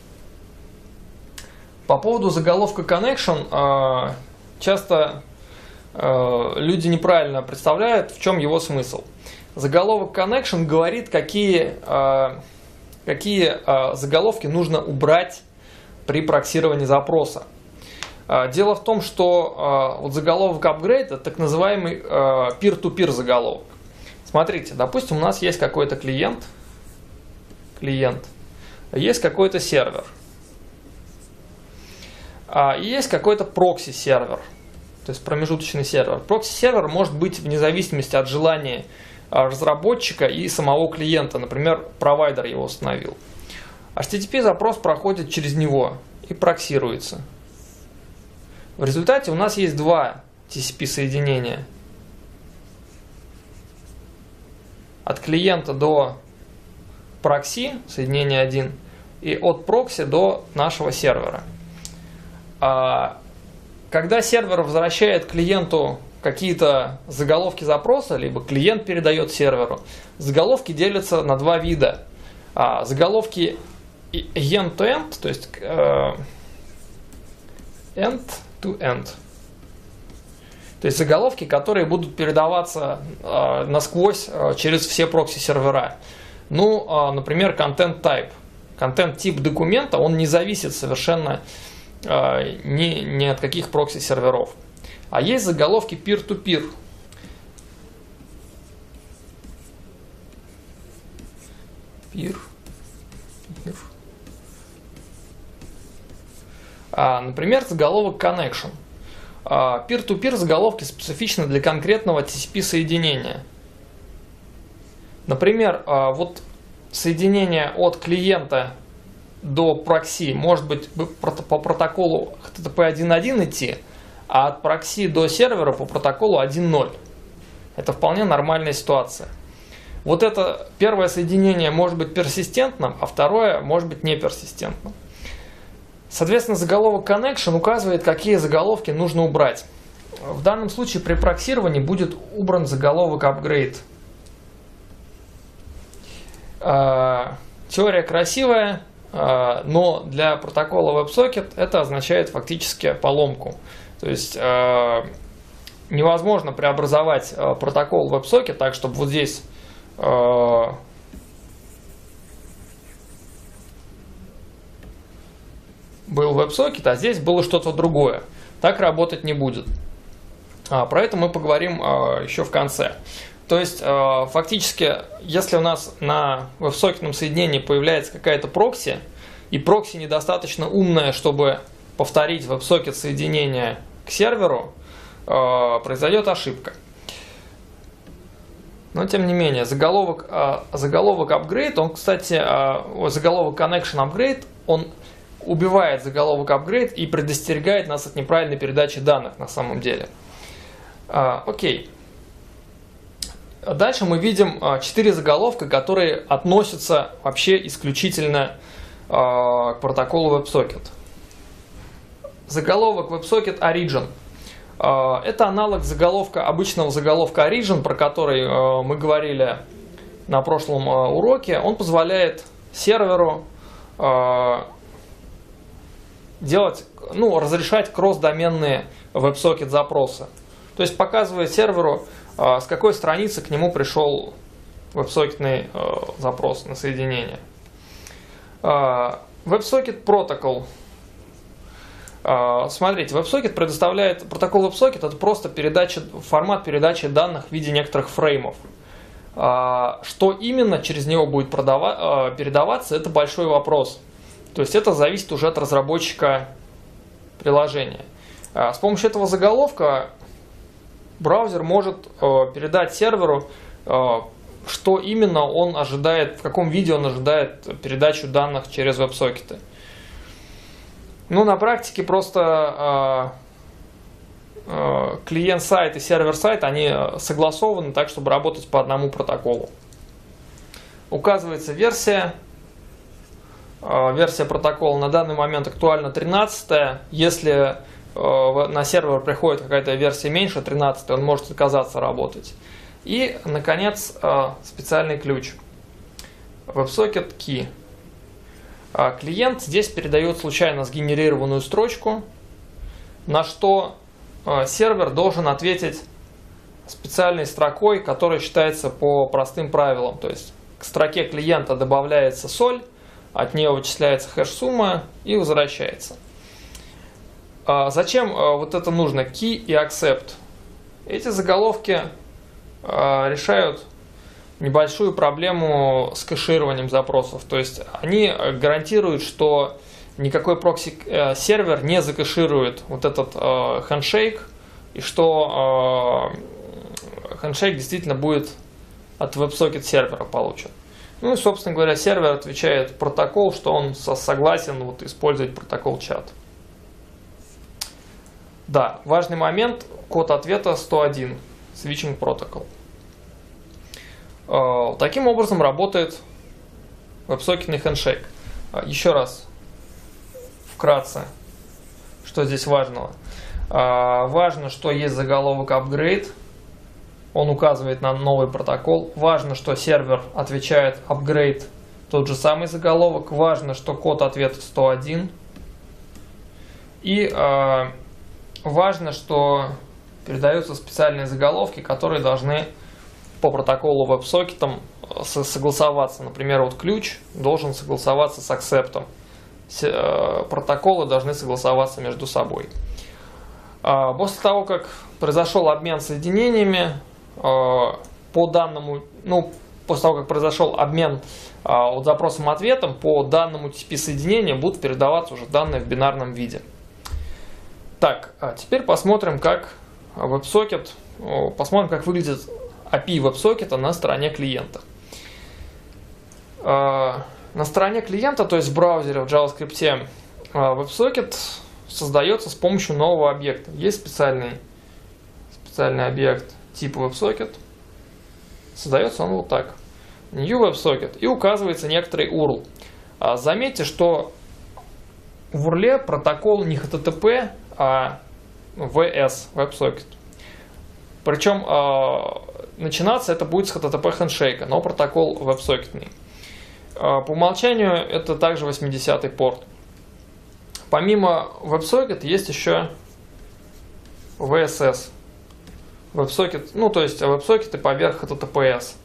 По поводу заголовка Connection часто люди неправильно представляют, в чем его смысл. Заголовок Connection говорит, какие заголовки нужно убрать при проксировании запроса. Дело в том, что вот заголовок upgrade это так называемый peer-to-peer заголовок. Смотрите, допустим, у нас есть какой-то клиент, есть какой-то сервер, и есть какой-то прокси-сервер, то есть промежуточный сервер. Прокси-сервер может быть вне зависимости от желания разработчика и самого клиента, например, провайдер его установил. HTTP-запрос проходит через него и проксируется. В результате у нас есть два TCP-соединения. От клиента до прокси, соединение 1, и от прокси до нашего сервера. Когда сервер возвращает клиенту какие-то заголовки запроса, либо клиент передает серверу, заголовки делятся на два вида. Заголовки end-to-end, то есть end-to-end. То есть заголовки, которые будут передаваться насквозь через все прокси-сервера. Ну, например, content type. Контент-тип документа, он не зависит совершенно ни от каких прокси-серверов. А есть заголовки peer-to-peer. Например, заголовок connection. Peer-to-peer заголовки специфичны для конкретного TCP-соединения. Например, вот соединение от клиента до прокси может быть по протоколу HTTP 1.1 идти, а от прокси до сервера по протоколу 1.0. Это вполне нормальная ситуация. Вот это первое соединение может быть персистентным, а второе может быть не персистентным. Соответственно, заголовок connection указывает, какие заголовки нужно убрать. В данном случае при проксировании будет убран заголовок upgrade. Теория красивая, но для протокола WebSocket это означает фактически поломку. То есть невозможно преобразовать протокол WebSocket так, чтобы вот здесь был WebSocket, а здесь было что-то другое. Так работать не будет. Про это мы поговорим еще в конце. То есть, фактически, если у нас на WebSocket соединении появляется какая-то прокси, и прокси недостаточно умная, чтобы повторить WebSocket соединение к серверу, произойдет ошибка. Но, тем не менее, заголовок upgrade, он, кстати, заголовок connection upgrade, он убивает заголовок upgrade и предостерегает нас от неправильной передачи данных на самом деле. Окей. Дальше мы видим 4 заголовка, которые относятся вообще исключительно к протоколу WebSocket. Заголовок WebSocket Origin. Это аналог заголовка, обычного заголовка Origin, про который мы говорили на прошлом уроке. Он позволяет серверу разрешать кросс-доменные WebSocket запросы. То есть показывает серверу, с какой страницы к нему пришел WebSocket запрос на соединение. WebSocket Protocol. Смотрите, WebSocket предоставляет, протокол WebSocket это просто формат передачи данных в виде некоторых фреймов. Что именно через него будет передаваться, это большой вопрос. То есть это зависит уже от разработчика приложения. С помощью этого заголовка браузер может передать серверу, что именно он ожидает, в каком виде он ожидает передачу данных через веб-сокеты. Ну, на практике просто клиент-сайт и сервер-сайт, они согласованы так, чтобы работать по одному протоколу. Указывается версия протокола. На данный момент актуальна 13-я. Если на сервер приходит какая-то версия меньше 13, он может отказаться работать. И, наконец, специальный ключ. WebSocket Key. Клиент здесь передает случайно сгенерированную строчку, на что сервер должен ответить специальной строкой, которая считается по простым правилам. То есть к строке клиента добавляется соль, от нее вычисляется хэш-сумма и возвращается. Зачем вот это нужно? Key и accept. Эти заголовки решают небольшую проблему с кэшированием запросов. То есть они гарантируют, что никакой прокси-сервер не закэширует вот этот хендшейк, и что хендшейк действительно будет от WebSocket сервера получен. Ну и, собственно говоря, сервер отвечает протокол, что он согласен вот использовать протокол чат. Да, важный момент, код ответа 101, Switching Protocol. Таким образом работает WebSocketный хендшейк. Еще раз, вкратце, что здесь важного. Важно, что есть заголовок upgrade, он указывает на новый протокол. Важно, что сервер отвечает upgrade, тот же самый заголовок. Важно, что код ответа 101. И важно, что передаются специальные заголовки, которые должны по протоколу WebSocket согласоваться. Например, вот ключ должен согласоваться с акцептом. Протоколы должны согласоваться между собой. После того, как произошел обмен соединениями, по данному, после того, как произошел обмен от запросом-ответом, по данному TCP соединению будут передаваться уже данные в бинарном виде. Так, теперь посмотрим, как WebSocket, посмотрим, как выглядит API WebSocket на стороне клиента. На стороне клиента, то есть в браузере, в JavaScript, WebSocket создается с помощью нового объекта. Есть специальный объект типа WebSocket. Создается он вот так. New WebSocket. И указывается некоторый URL. Заметьте, что в URL протокол не HTTP, а VS, WebSocket. Причем начинаться это будет с HTTP хендшейка, но протокол WebSocketный. По умолчанию это также 80-й порт. Помимо WebSocket есть еще VSS. WebSocket, то есть WebSocket и поверх HTTPS.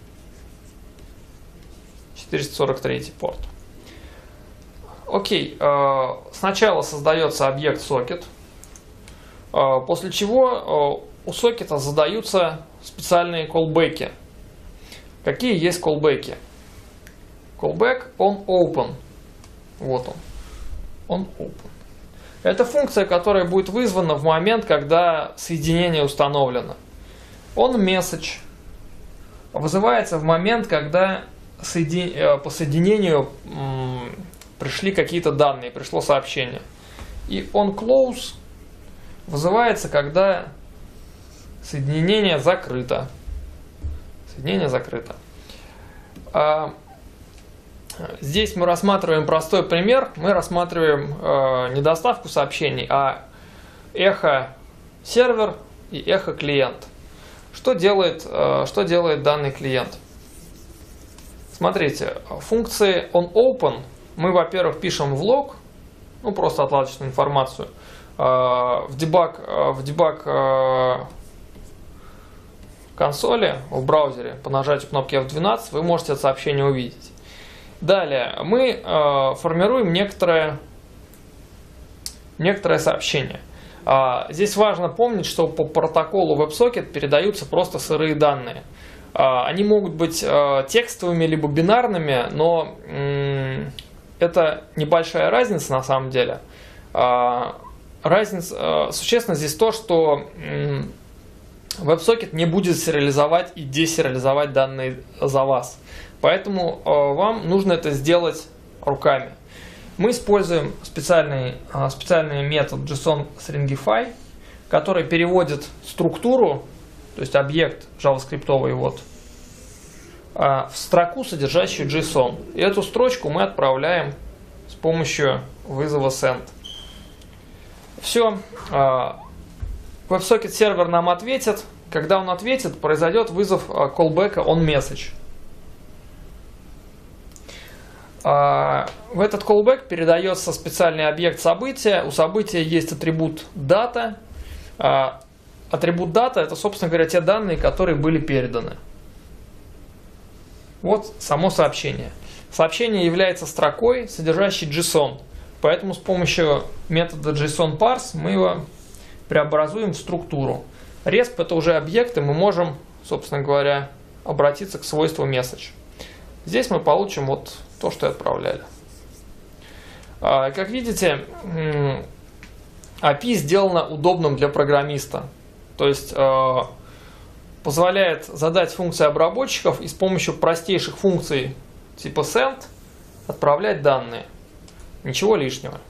443 порт. Окей, сначала создается объект socket, после чего у сокета задаются специальные callback'и. Какие есть callback'и? Callback on open. Вот он. On open. Это функция, которая будет вызвана в момент, когда соединение установлено. On message вызывается в момент, когда по соединению пришли какие-то данные, пришло сообщение. И on close вызывается, когда соединение закрыто. Соединение закрыто. Здесь мы рассматриваем простой пример. Мы рассматриваем не доставку сообщений, а эхо сервер и эхо клиент. Что делает данный клиент? Смотрите, функции onOpen мы, во-первых, пишем в лог, просто отладочную информацию. В дебаг консоли в браузере по нажатию кнопки F12 вы можете это сообщение увидеть. Далее мы формируем некоторое сообщение. Здесь важно помнить, что по протоколу WebSocket передаются просто сырые данные. Они могут быть текстовыми либо бинарными, но это небольшая разница на самом деле. Существенно здесь то, что WebSocket не будет сериализовать и десериализовать данные за вас. Поэтому вам нужно это сделать руками. Мы используем специальный метод JSON-Stringify, который переводит структуру, то есть объект JavaScript в строку, содержащую JSON. И эту строчку мы отправляем с помощью вызова send. Все. WebSocket сервер нам ответит. Когда он ответит, произойдет вызов callback onMessage. В этот callback передается специальный объект события. У события есть атрибут data. Атрибут data — это, собственно говоря, те данные, которые были переданы. Вот само сообщение. Сообщение является строкой, содержащей JSON. Поэтому с помощью метода JSON-parse мы его преобразуем в структуру. Resp — это уже объекты, мы можем, собственно говоря, обратиться к свойству message. Здесь мы получим вот то, что и отправляли. Как видите, API сделано удобным для программиста. То есть позволяет задать функции обработчиков и с помощью простейших функций типа send отправлять данные. Ничего лишнего.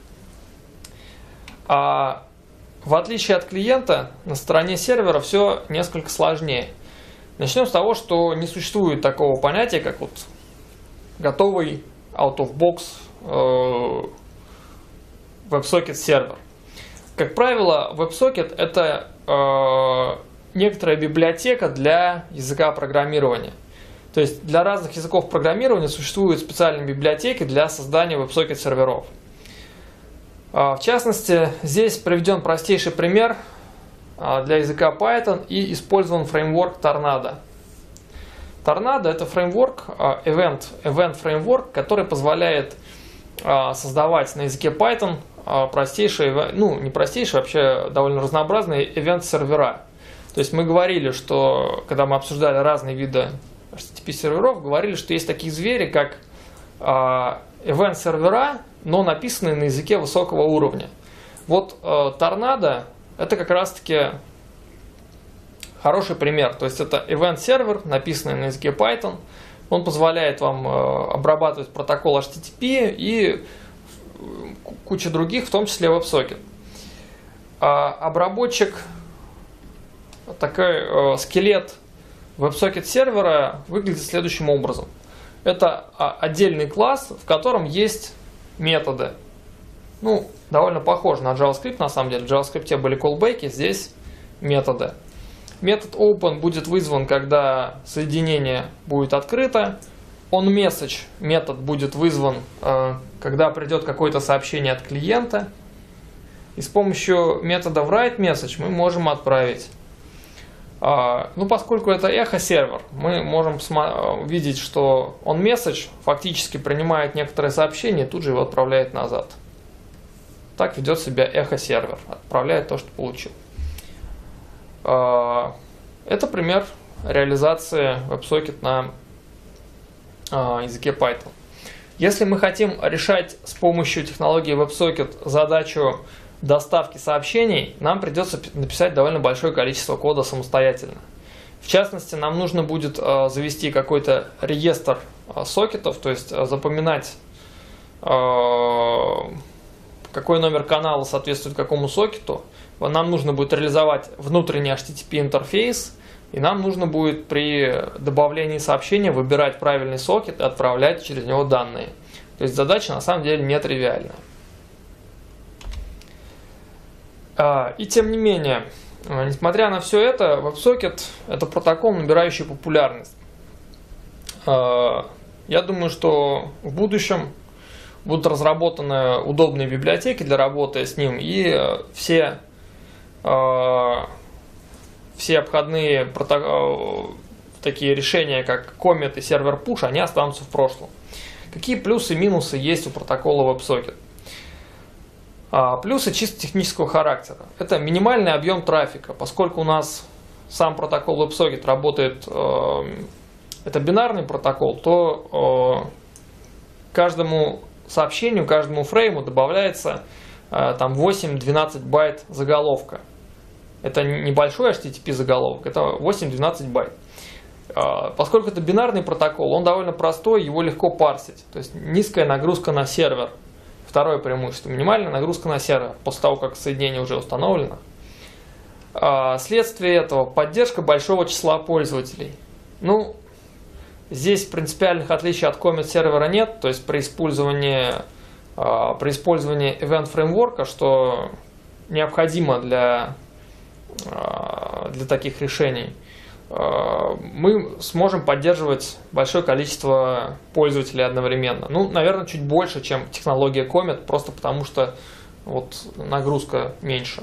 А в отличие от клиента, на стороне сервера все несколько сложнее. Начнем с того, что не существует такого понятия, как вот готовый out-of-box WebSocket сервер. Как правило, WebSocket это некоторая библиотека для языка программирования. То есть для разных языков программирования существуют специальные библиотеки для создания WebSocket серверов. В частности, здесь приведен простейший пример для языка Python и использован фреймворк Tornado. Tornado это фреймворк, event фреймворк, который позволяет создавать на языке Python простейшие, ну не простейшие, вообще довольно разнообразные event сервера. То есть мы говорили, что когда мы обсуждали разные виды HTTP серверов, говорили, что есть такие звери, как event сервера, но написанные на языке высокого уровня. Вот Tornado это как раз таки хороший пример. То есть это event сервер, написанный на языке Python. Он позволяет вам обрабатывать протокол HTTP и куча других, в том числе WebSocket. Обработчик, такой скелет WebSocket сервера выглядит следующим образом. Это отдельный класс, в котором есть методы. Ну, довольно похоже на JavaScript на самом деле. В JavaScript были callbacks, здесь методы. Метод open будет вызван, когда соединение будет открыто. OnMessage метод будет вызван, когда придет какое-то сообщение от клиента. И с помощью метода writeMessage мы можем отправить. Ну, поскольку это эхо-сервер, мы можем видеть, что OnMessage фактически принимает некоторое сообщение и тут же его отправляет назад. Так ведет себя эхо-сервер, отправляет то, что получил. Это пример реализации WebSocket на языке Python. Если мы хотим решать с помощью технологии WebSocket задачу доставки сообщений, нам придется написать довольно большое количество кода самостоятельно. В частности, нам нужно будет завести какой-то реестр сокетов, то есть запоминать, какой номер канала соответствует какому сокету. Нам нужно будет реализовать внутренний HTTP интерфейс, и нам нужно будет при добавлении сообщения выбирать правильный сокет и отправлять через него данные. То есть задача на самом деле нетривиальная. И тем не менее, несмотря на все это, WebSocket это протокол, набирающий популярность. Я думаю, что в будущем будут разработаны удобные библиотеки для работы с ним, и все обходные такие решения, как Comet и сервер Push, они останутся в прошлом. Какие плюсы и минусы есть у протокола WebSocket? Плюсы чисто технического характера. Это минимальный объем трафика, поскольку у нас сам протокол WebSocket работает, это бинарный протокол, то каждому сообщению, каждому фрейму добавляется там 8-12 байт заголовка. Это небольшой HTTP заголовок, это 8-12 байт. Поскольку это бинарный протокол, он довольно простой, его легко парсить. То есть низкая нагрузка на сервер. Второе преимущество. Минимальная нагрузка на сервер после того, как соединение уже установлено. Следствие этого поддержка большого числа пользователей. Ну, здесь принципиальных отличий от Comet сервера нет. То есть при использовании event фреймворка, что необходимо для таких решений, мы сможем поддерживать большое количество пользователей одновременно. Ну, наверное, чуть больше, чем технология Comet, просто потому что вот нагрузка меньше.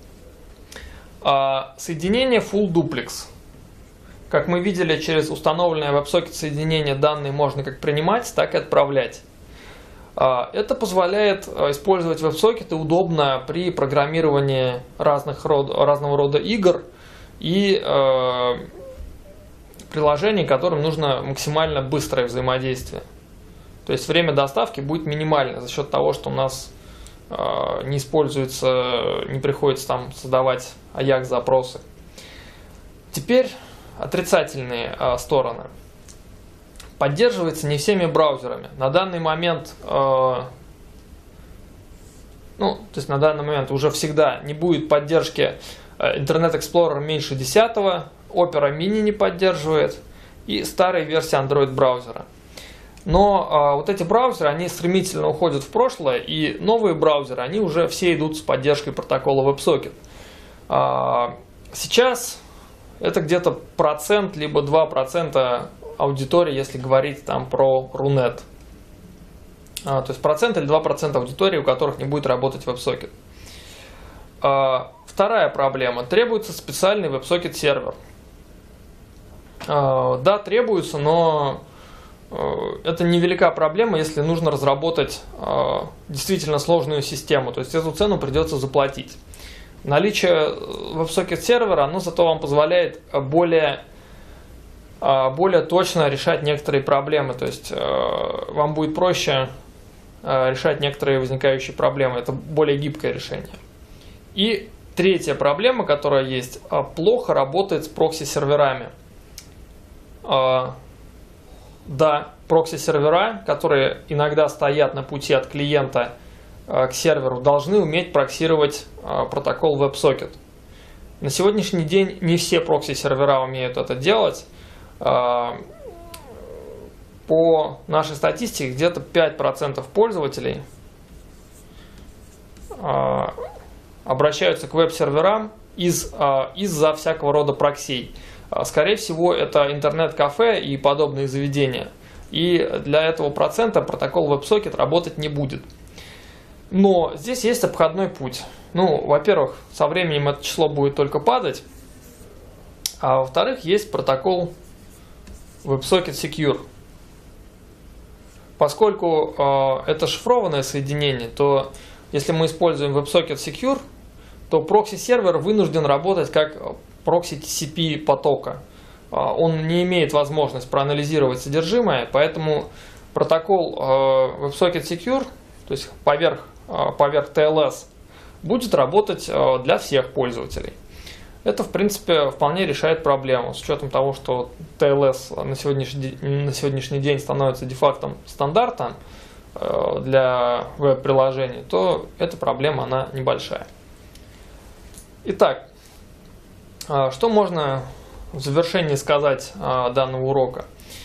Соединение Full Duplex. Как мы видели, через установленное WebSocket соединение данные можно как принимать, так и отправлять. Это позволяет использовать WebSocket удобно при программировании разного рода игр и приложений, которым нужно максимально быстрое взаимодействие. То есть время доставки будет минимальное за счет того, что у нас не используется, не приходится там создавать AJAX-запросы. Теперь отрицательные стороны. Поддерживается не всеми браузерами. На данный момент, на данный момент уже всегда не будет поддержки Internet Explorer меньше 10, Opera Mini не поддерживает и старые версии Android браузера. Но вот эти браузеры, они стремительно уходят в прошлое, и новые браузеры, они уже все идут с поддержкой протокола WebSocket. Сейчас это где-то 1% либо 2% аудитории, если говорить там про Runet. То есть 1% или 2% аудитории, у которых не будет работать WebSocket. Вторая проблема. Требуется специальный WebSocket сервер. Да, требуется, но это невелика проблема, если нужно разработать действительно сложную систему. То есть эту цену придется заплатить. Наличие WebSocket сервера, оно зато вам позволяет более точно решать некоторые проблемы. То есть вам будет проще решать некоторые возникающие проблемы. Это более гибкое решение. И третья проблема, которая есть, плохо работает с прокси-серверами. Да, прокси-сервера, которые иногда стоят на пути от клиента к серверу, должны уметь проксировать протокол WebSocket. На сегодняшний день не все прокси-сервера умеют это делать. По нашей статистике где-то 5% пользователей обращаются к веб-серверам из-за всякого рода проксей. Скорее всего, это интернет-кафе и подобные заведения. И для этого процента протокол WebSocket работать не будет. Но здесь есть обходной путь. Во-первых, со временем это число будет только падать. А во-вторых, есть протокол WebSocket Secure. Поскольку это шифрованное соединение, то если мы используем WebSocket Secure, то прокси-сервер вынужден работать как прокси TCP потока. Он не имеет возможности проанализировать содержимое, поэтому протокол WebSocket Secure, то есть поверх TLS, будет работать для всех пользователей. Это, в принципе, вполне решает проблему, с учетом того, что TLS на сегодняшний день становится де-факто стандартом для веб-приложений, то эта проблема, она небольшая. Итак, что можно в завершении сказать данного урока?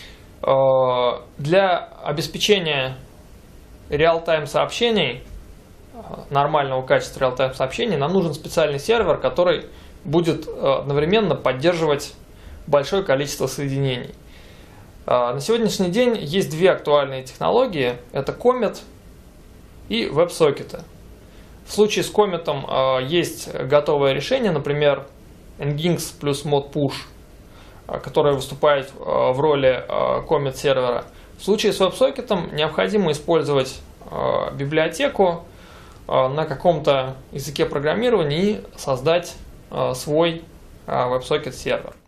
Для обеспечения реал-тайм сообщений, нормального качества реал-тайм сообщений, нам нужен специальный сервер, который будет одновременно поддерживать большое количество соединений. На сегодняшний день есть две актуальные технологии. Это Comet и WebSocket. В случае с Comet есть готовое решение, например, Nginx плюс ModPush, которое выступает в роли Comet сервера. В случае с WebSocket необходимо использовать библиотеку на каком-то языке программирования и создать свой WebSocket сервер.